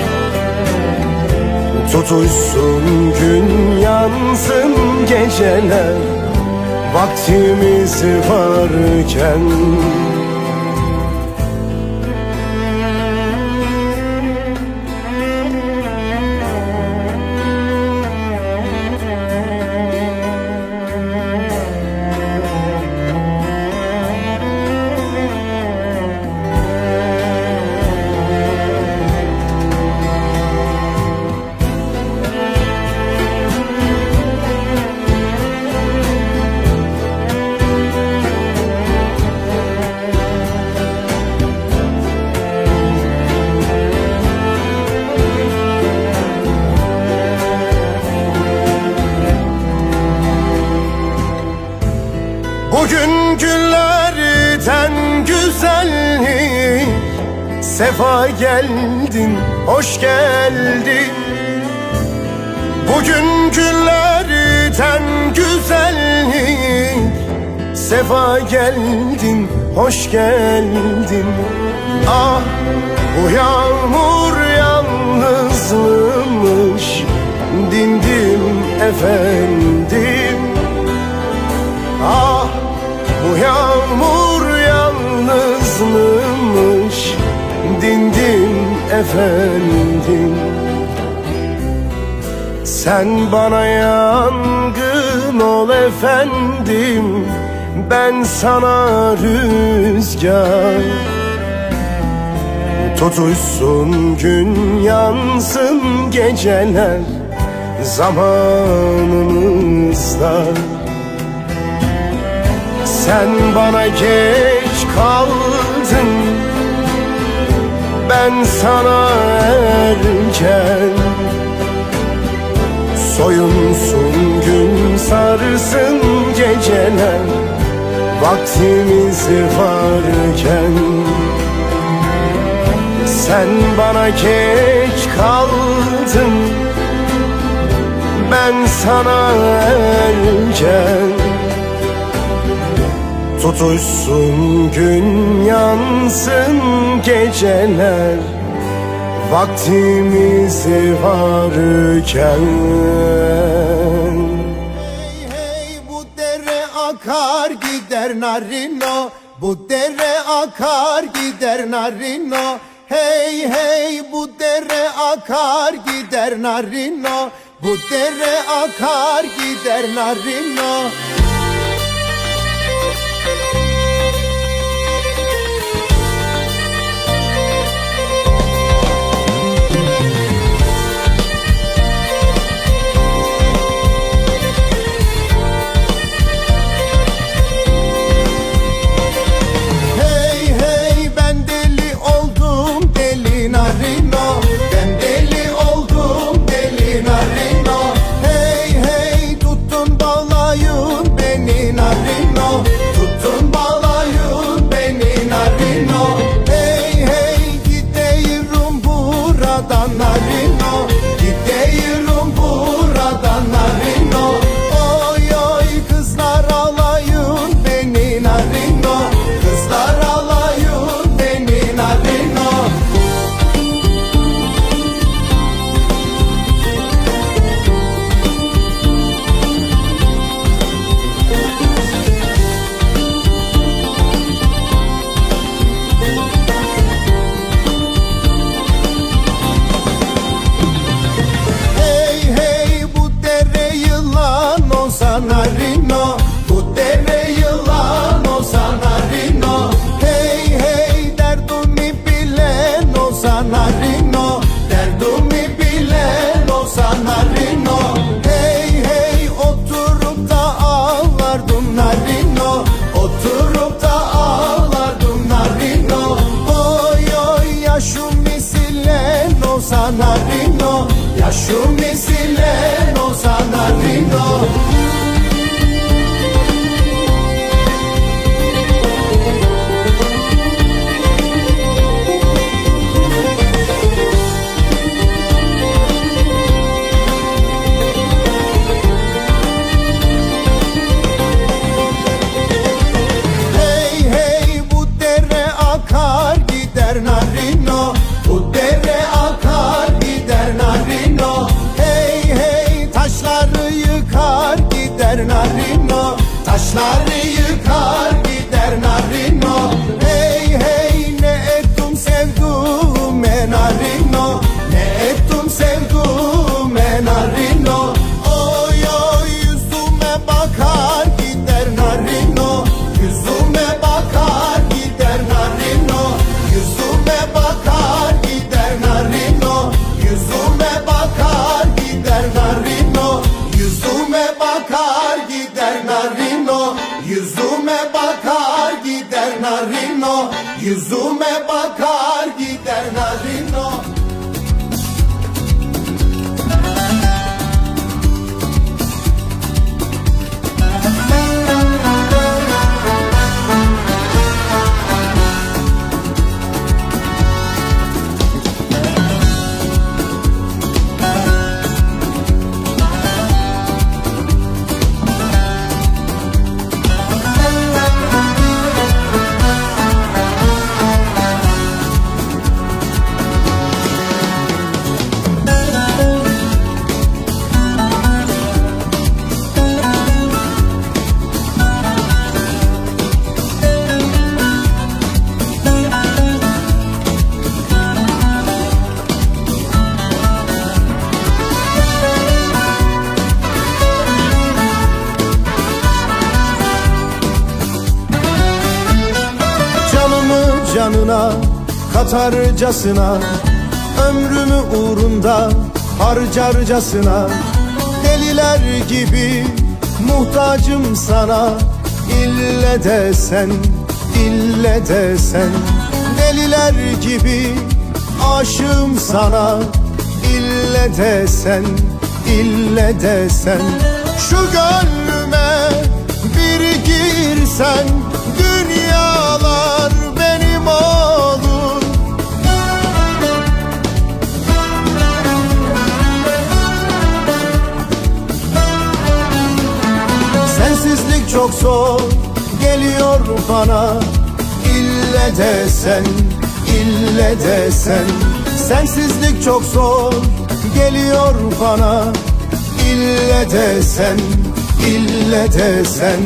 Speaker 1: Tutuşsun gün, yansın geceler vaktimiz varken. Bugün günlerden güzellik, sefa geldin, hoş geldin. Bugün günlerden güzellik, sefa geldin, hoş geldin. Ah, bu yağmur yalnızmış, dindim efendim. Ah, bu yağmur yalnızmış, dindim efendim. Sen bana yangın ol efendim, ben sana rüzgar. Tutuşsun gün, yansın geceler zamanımızda. Sen bana geç kaldın, ben sana erken. Soyunsun gün, sarsın geceler vaktimiz varken. Sen bana geç kaldın, ben sana erken. Tutuşsun gün, yansın geceler vaktimiz varken. Hey hey, bu dere akar gider narino, bu dere akar gider narino. Hey hey bu dere akar gider narino, bu dere akar gider narino. Narino, bu dere yılan olsa narino. Hey hey derdumi bilen olsa narino, derdumi bilen olsa narino. Hey hey oturup da ağlardım narino, oturup da ağlardım narino. Oy oy yaşım misilen olsa narino, yaşım misilen olsa narino. Narino, bu dere akar gider narino. Hey hey taşları yıkar gider narino, taşları yıkar gider narino. Hey hey ne ettim sevduğume narino, ne ettim sevduğume narino. Oy oy yüzüme bakar gider narino, yüzüme bakar gider narino. Yüzüme bakar gider narino, yüzüme bakar gider narino, yüzüme bakar gider narino, yüzüme bakar gider narino, yüzüme bakar gider narino. Canına katarcasına, ömrümü uğrunda harcarcasına. Deliler gibi muhtacım sana, ille de sen, ille de sen. Deliler gibi aşığım sana, ille de sen, ille de sen. Şu gönlüme bir girsen, dünyalar benim olur. Sensizlik çok zor geliyor bana, ille de sen, ille de sen. Sensizlik çok zor geliyor bana, ille de sen, ille de sen.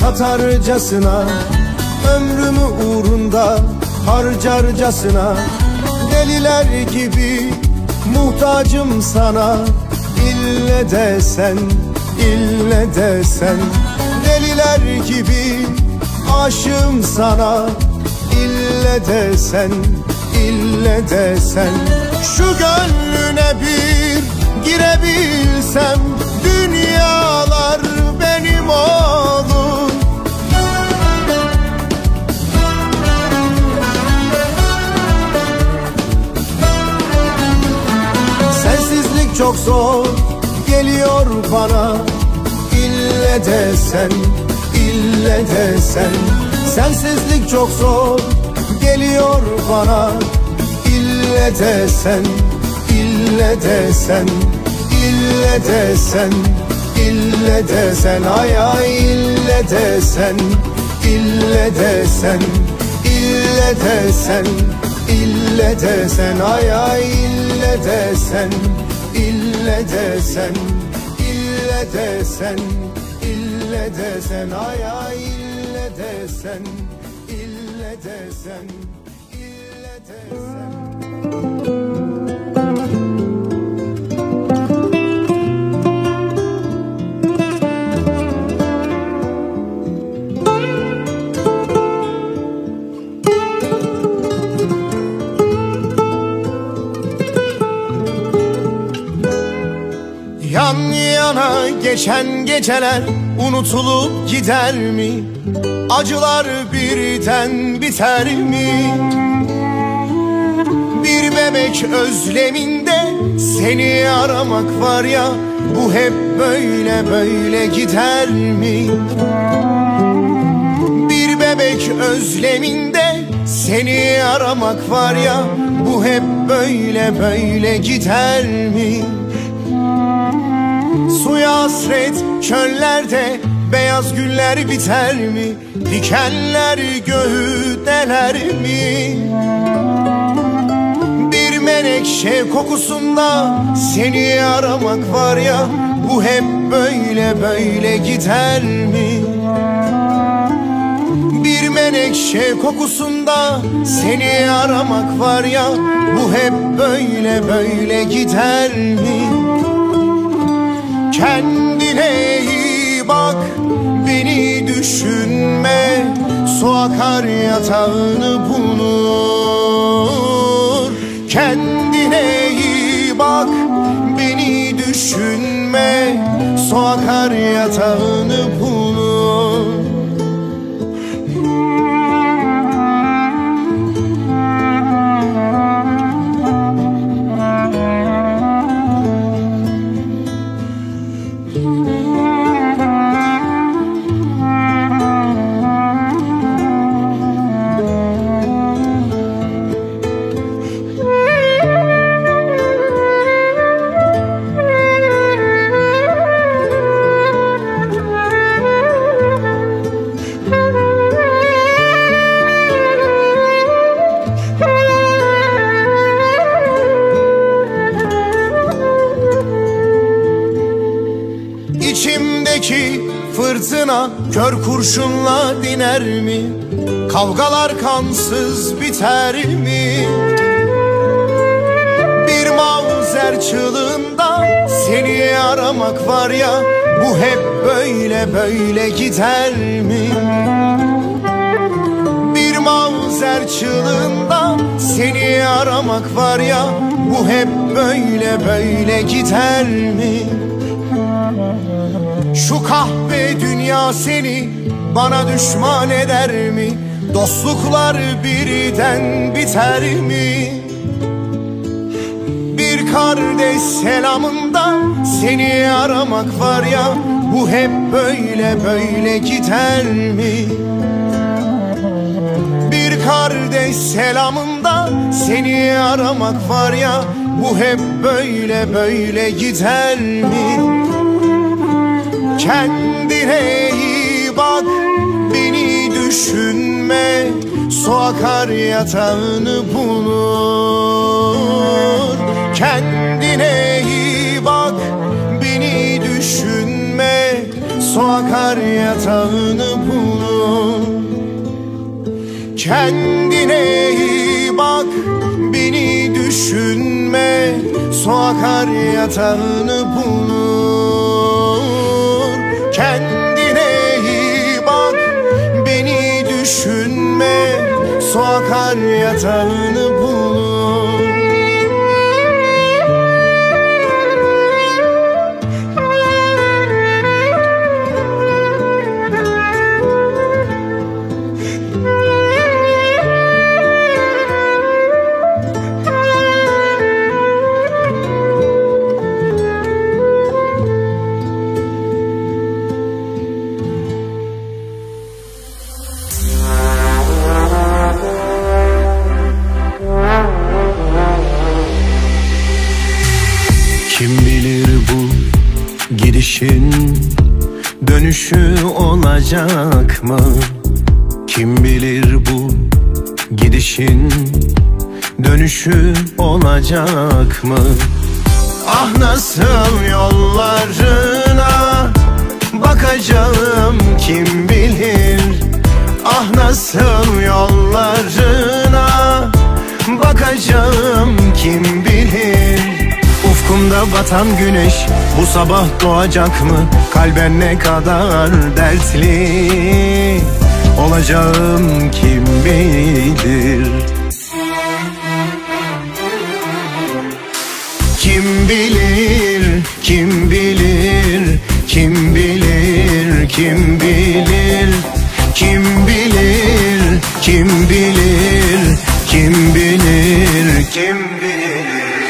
Speaker 1: katarcasına, ömrümü uğrunda harcarcasına, deliler gibi muhtacım sana. İlle desen, ille desen, deliler gibi aşığım sana. İlle desen, ille desen, şu gönlüne bir girebilsem, dünyalar benim olur. Sensizlik çok zor geliyor bana. İlle desen, ille desen, sensizlik çok zor geliyor bana. İlle desen, ille desen, ille desen, ille desen, ay ay ille desen, ille desen, ille desen, ille desen, ay ay ille desen, ille desen, ille desen, ille desen, ay ay ille desen, ille desen, ille desen. Yan yana geçen geceler unutulup gider mi? Acılar birden biter mi? Bir bebek özleminde seni aramak var ya, bu hep böyle böyle gider mi? Bir bebek özleminde seni aramak var ya, bu hep böyle böyle gider mi? Suya hasret çöllerde beyaz güller biter mi? Dikenler göğü deler mi? Bir menekşe kokusunda seni aramak var ya, bu hep böyle böyle gider mi? Bir menekşe kokusunda seni aramak var ya, bu hep böyle böyle gider mi? Kendine iyi bak, beni düşünme, su akar yatağını bulur. Kendine iyi bak, beni düşünme, su akar yatağını bulur. İçimdeki fırtına kör kurşunla diner mi? Kavgalar kansız biter mi? Bir mavzer çığlığında seni aramak var ya, bu hep böyle böyle gider mi? Bir mavzer çığlığında seni aramak var ya, bu hep böyle böyle gider mi? Şu kahve dünya seni bana düşman eder mi? Dostluklar birden biter mi? Bir kardeş selamında seni aramak var ya, bu hep böyle böyle gider mi? Bir kardeş selamında seni aramak var ya, bu hep böyle böyle gider mi? Kendine iyi bak, beni düşünme, su akar yatağını bulur. Kendine iyi bak, beni düşünme, su akar yatağını bulur. Kendine iyi bak, beni düşünme, su akar yatağını bulur. Kendine iyi bak, beni düşünme, su akar yatağını bulur.
Speaker 3: Kim bilir bu gidişin dönüşü olacak mı? Kim bilir bu gidişin dönüşü olacak mı?
Speaker 1: Ah nasıl yollarına bakacağım kim bilir. Ah nasıl yollarına bakacağım kim bilir.
Speaker 2: Ufkumda batan güneş bu sabah doğacak mı? Kalben ne kadar dertli olacağım kim bilir.
Speaker 1: Kim bilir, kim bilir, kim bilir, kim bilir, kim bilir, kim bilir, kim bilir, kim bilir.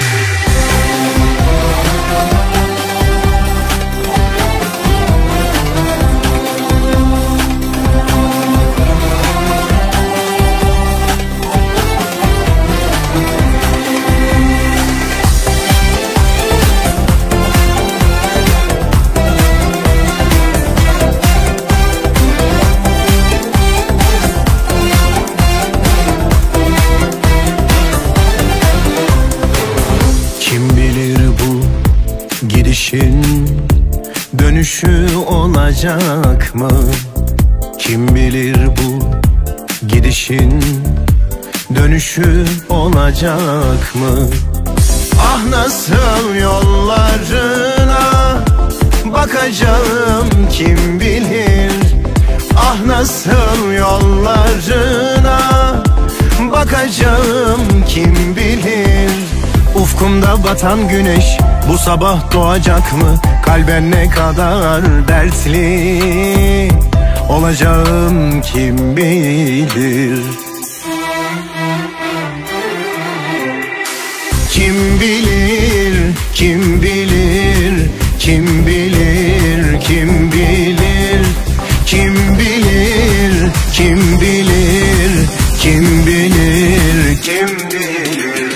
Speaker 3: Dönüşü olacak mı? Kim bilir bu gidişin dönüşü olacak mı?
Speaker 1: Ah nasıl yollarına bakacağım kim bilir. Ah nasıl yollarına bakacağım kim bilir.
Speaker 2: Ufkumda batan güneş bu sabah doğacak mı? Kalben ne kadar dertli olacağım kim bilir.
Speaker 1: Kim bilir, kim bilir, kim bilir, kim bilir, kim bilir, kim bilir, kim bilir, kim bilir.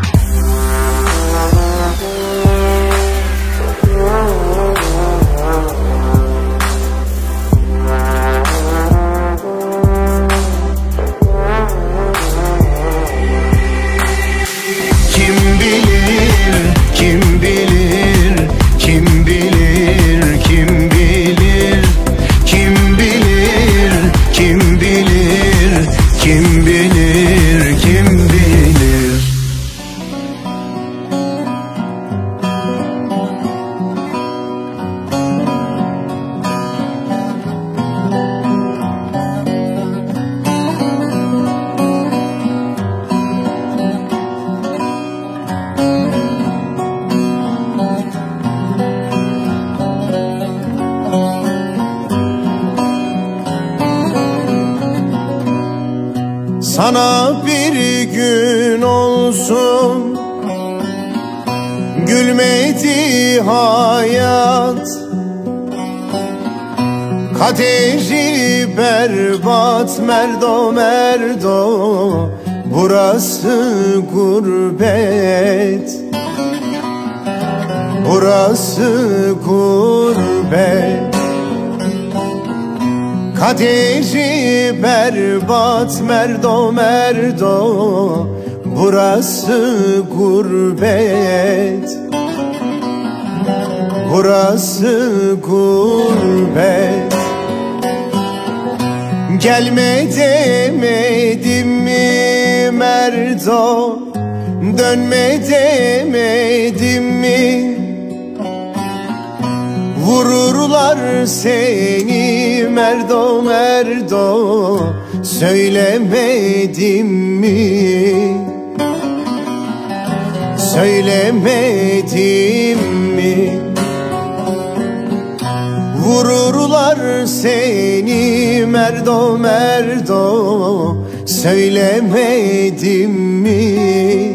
Speaker 1: Sana bir gün olsun gülmedi hayat, kaderi berbat merdo merdo, burası gurbet, burası gurbet. Kaderi berbat merdo merdo, burası gurbet,
Speaker 3: burası gurbet. Gelme demedim mi Merdo, dönme demedim mi? Vururlar seni Merdo Merdo, söylemedim mi? Söylemedim mi? Vururlar seni Merdo Merdo, söylemedim mi?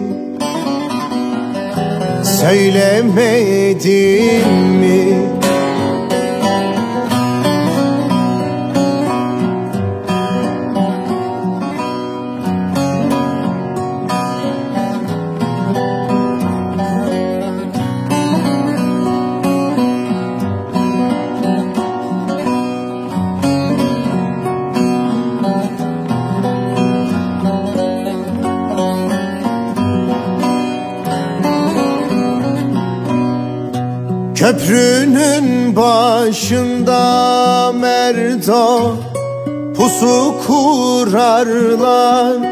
Speaker 3: Söylemedim mi? Köprünün başında Merdo, pusu kurarlar.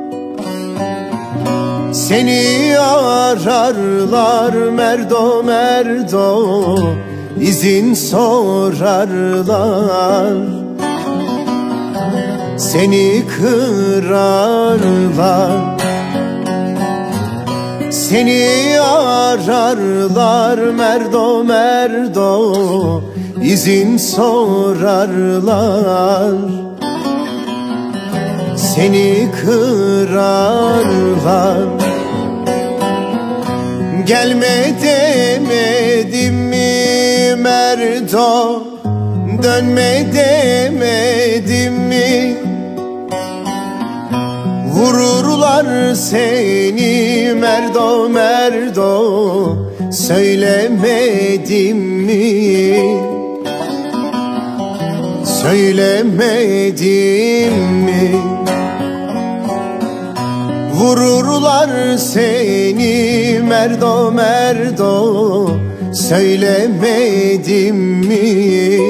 Speaker 3: Seni ararlar Merdo Merdo, izin sorarlar. Seni kırarlar. Seni ararlar Merdo Merdo, izin sorarlar. Seni kırarlar. Gelme demedim mi Merdo, dönme demedim mi? Vururlar seni Merdo Merdo, söylemedim mi? Söylemedim mi? Vururlar seni Merdo Merdo, söylemedim mi?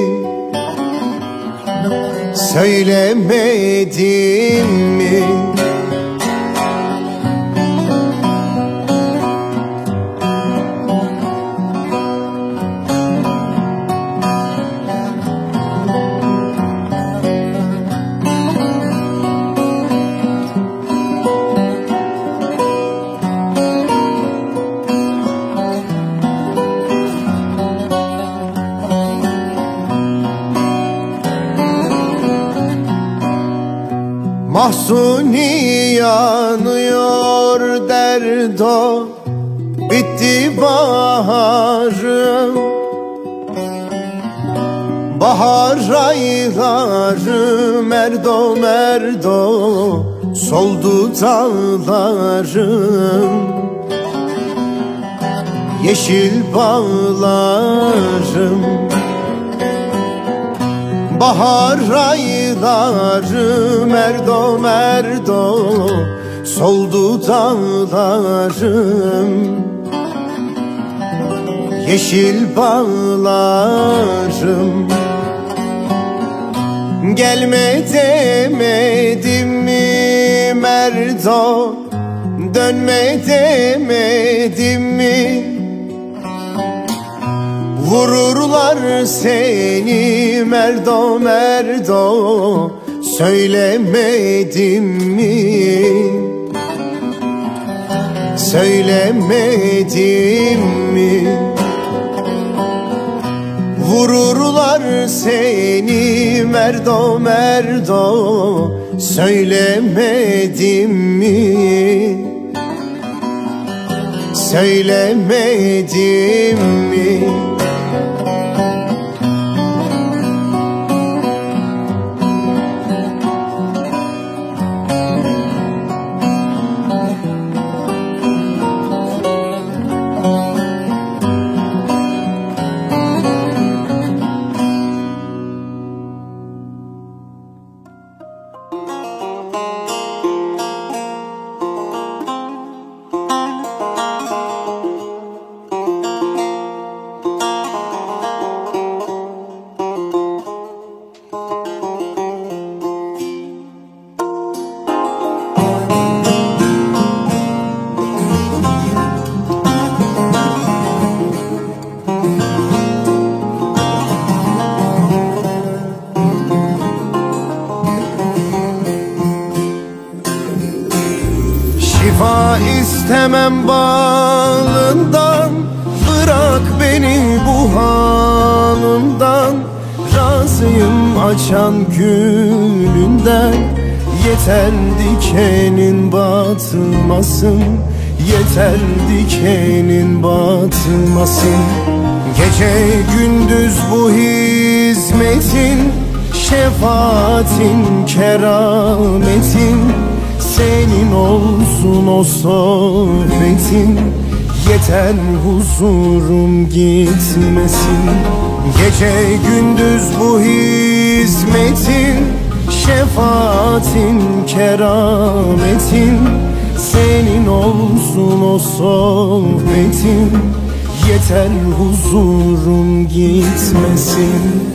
Speaker 3: Söylemedim mi? Mahzuni yanıyor derdo, bitti baharım. Bahar ayları Merdo Merdo, soldu dağlarım. Yeşil bağlarım. Bahar ayları Merdo Merdo, soldu dağlarım. Yeşil bağlarım. Gelme demedim mi Merdo, dönme demedim mi? Vururlar seni Merdo Merdo, söylemedim mi? Söylemedim mi? Vururlar seni Merdo Merdo, söylemedim mi? Söylemedim mi? Vefa istemem balından, bırak beni bu halımdan. Razıyım açan gülünden, yeter dikenin batmasın, yeter dikenin batmasın. Gece gündüz bu hizmetin, şefaatin, kerametin, senin olsun o sohbetin, yeter huzurum gitmesin. Gece gündüz bu hizmetin, şefaatin, kerametin, senin olsun o sohbetin, yeter huzurum gitmesin.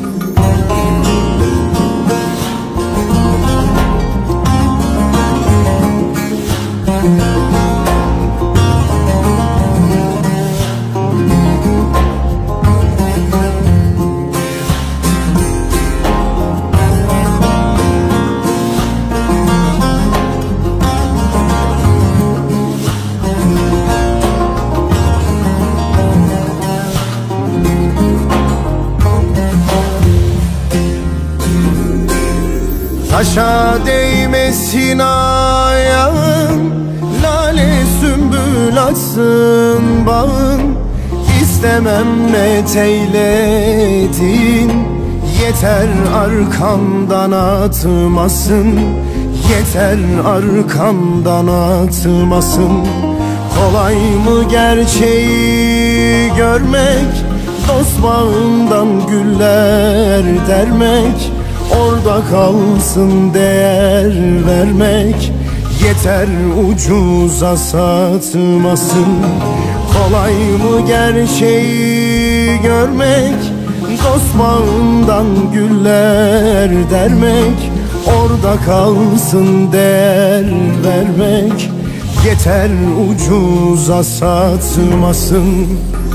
Speaker 3: Taşa değmesin ayağın, lale sümbül açsın bağın. İstemem met eyledin, yeter arkamdan atmasın, yeter arkamdan atmasın. Kolay mı gerçeği görmek, dost bağından güller dermek, orada kalsın değer vermek, yeter ucuza satmasın. Kolay mı gerçeği görmek, dost bağından güller dermek, orada kalsın değer vermek, yeter ucuza satmasın.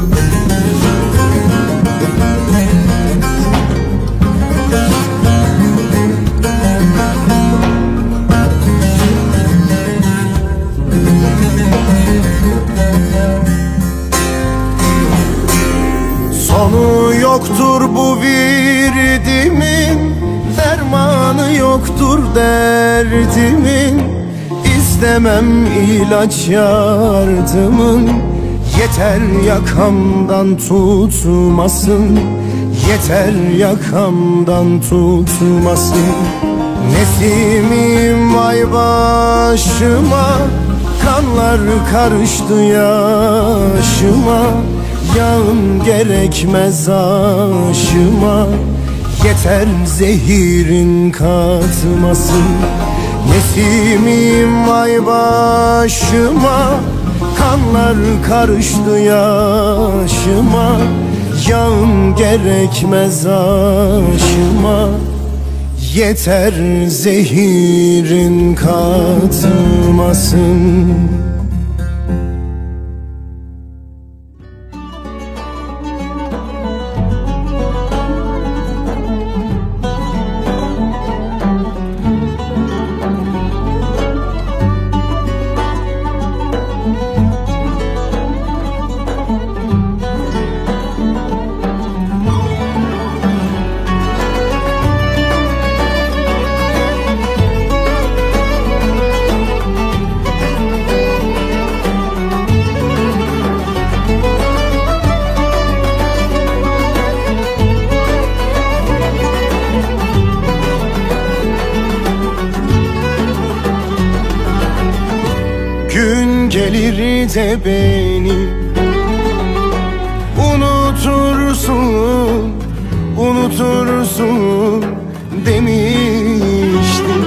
Speaker 3: Sonu yoktur bu virdimin, dermanı yoktur derdimin. İstemem ilaç yardımın, yeter yakamdan tutmasın, yeter yakamdan tutmasın. Nesimim vay başıma, kanlar karıştı yaşıma. Yağın gerekmez aşıma, yeter zehirin katmasın. Nesimim vay başıma, kanlar karıştı yaşıma. Yağın gerekmez aşıma, yeter zehirin katmasın. Gün gelir de beni unutursun, unutursun demiştim.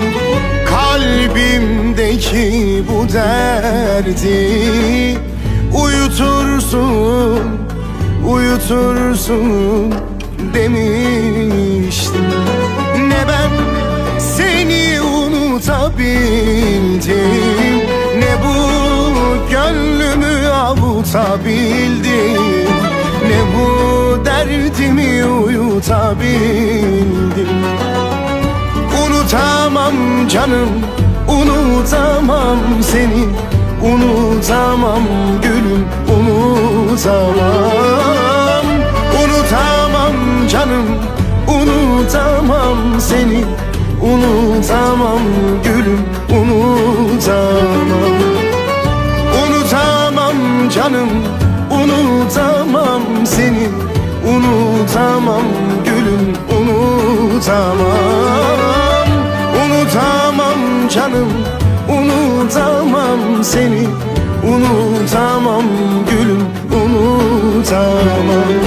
Speaker 3: Kalbimdeki bu derdi uyutursun, uyutursun demiştim. Ne ben seni unutabildim, ne bu gönlümü avutabildim, ne bu derdimi uyutabildim. Unutamam canım, unutamam seni, unutamam gülüm, unutamam. Unutamam canım, unutamam seni, unutamam gülüm, unutamam. Unutamam canım, unutamam seni, unutamam gülüm, unutamam. Unutamam canım, unutamam seni, unutamam gülüm, unutamam.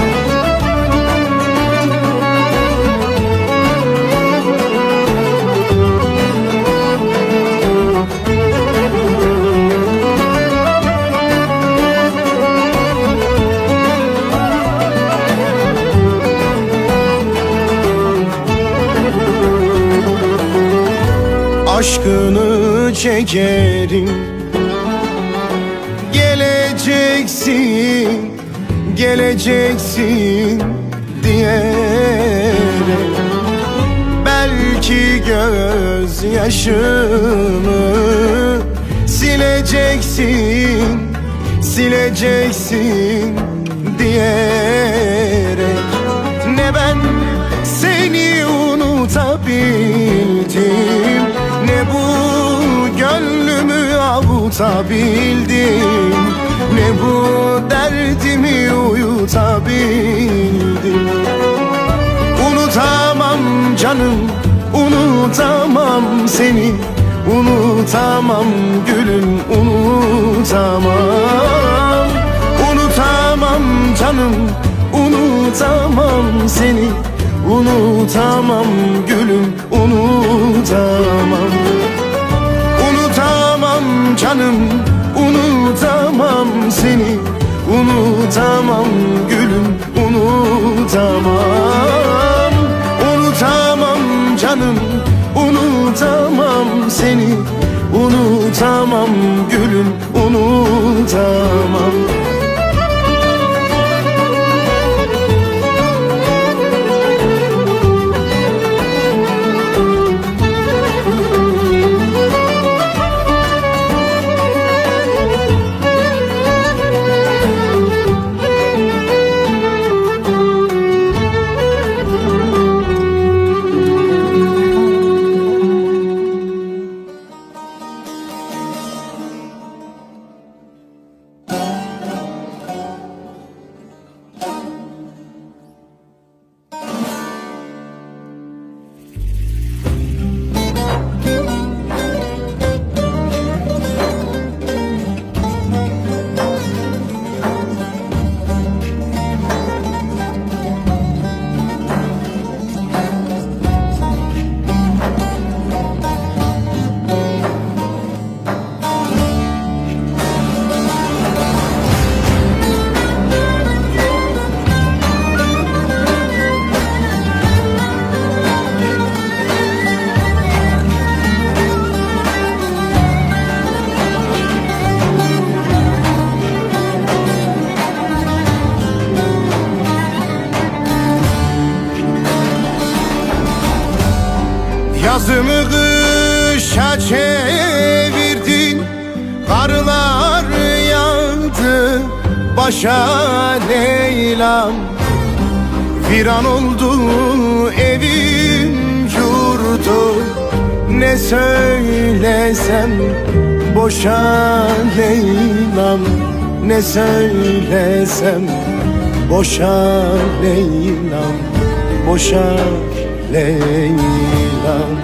Speaker 3: Aşkını çekerim, geleceksin, geleceksin diyerek. Belki gözyaşımı sileceksin, sileceksin diyerek. Ne ben seni unutabildim, ne bu gönlümü avutabildim, ne bu derdimi uyutabildim. Unutamam canım, unutamam seni, unutamam gülüm, unutamam. Unutamam canım, unutamam seni, unutamam gülüm, unutamam. Unutamam canım, unutamam seni, unutamam gülüm, unutamam. Unutamam canım, unutamam seni, unutamam gülüm, unutamam. Yazımı kışa çevirdin, karlar yağdı başa Leyla'm. Viran oldu evim yurdum, ne söylesem boşa Leyla'm. Ne söylesem boşa Leyla'm, boşa Leyla'm.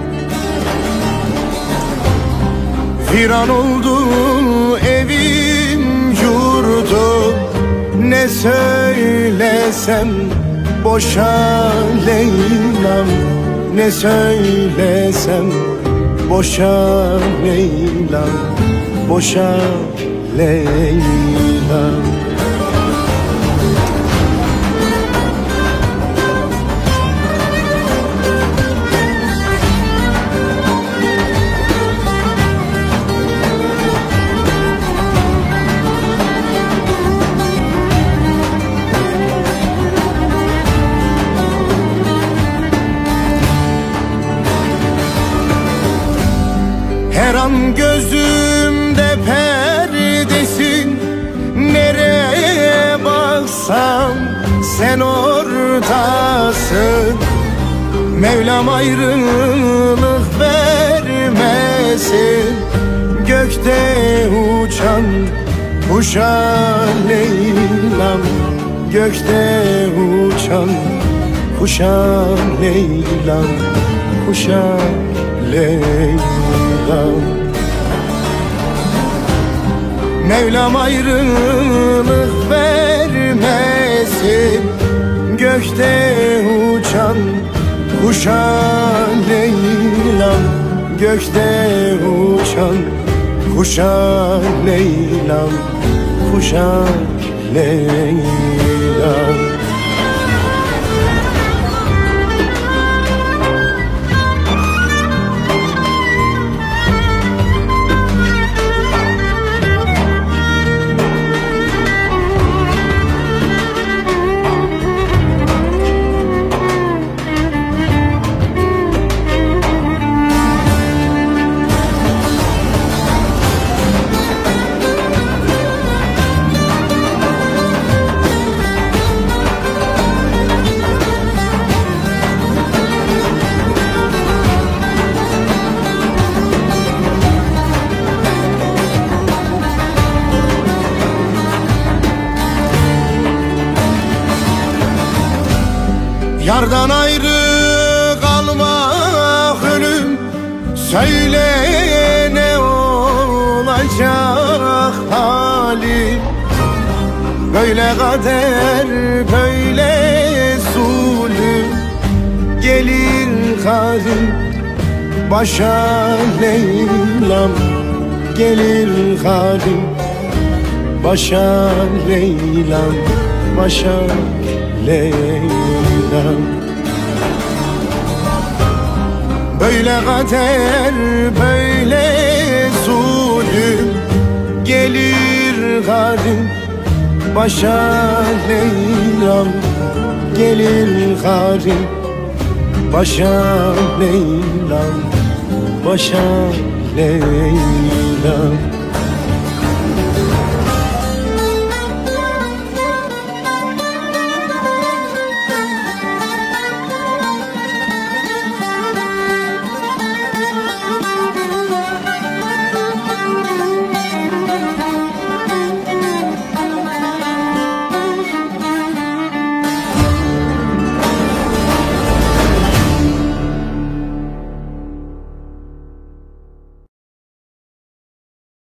Speaker 3: Viran oldu evim yurdum, ne söylesem boşa Leyla'm. Ne söylesem boşa Leyla'm, boşa Leyla'm. Her an Leylan gözümde perdesin, nereye baksam sen oradasın. Mevlam ayrılık vermesin, gökte uçan kuşa Leylam, gökte uçan kuşa Leylam, kuşa Leylam. Mevlam ayrılık vermesin, gökte uçan kuşa Leylam, gökte uçan kuşa Leylam, kuşa Leylam. Yardan ayrı kalmak ölüm, söyle ne olacak halim. Böyle kader böyle zulüm, gelir kadim başa Leylam, gelir kadim başa Leylam, başa Leylam. Böyle kader böyle zulüm, gelir kadim başa Leylam, gelir kadim başa Leylam, başa Leylam.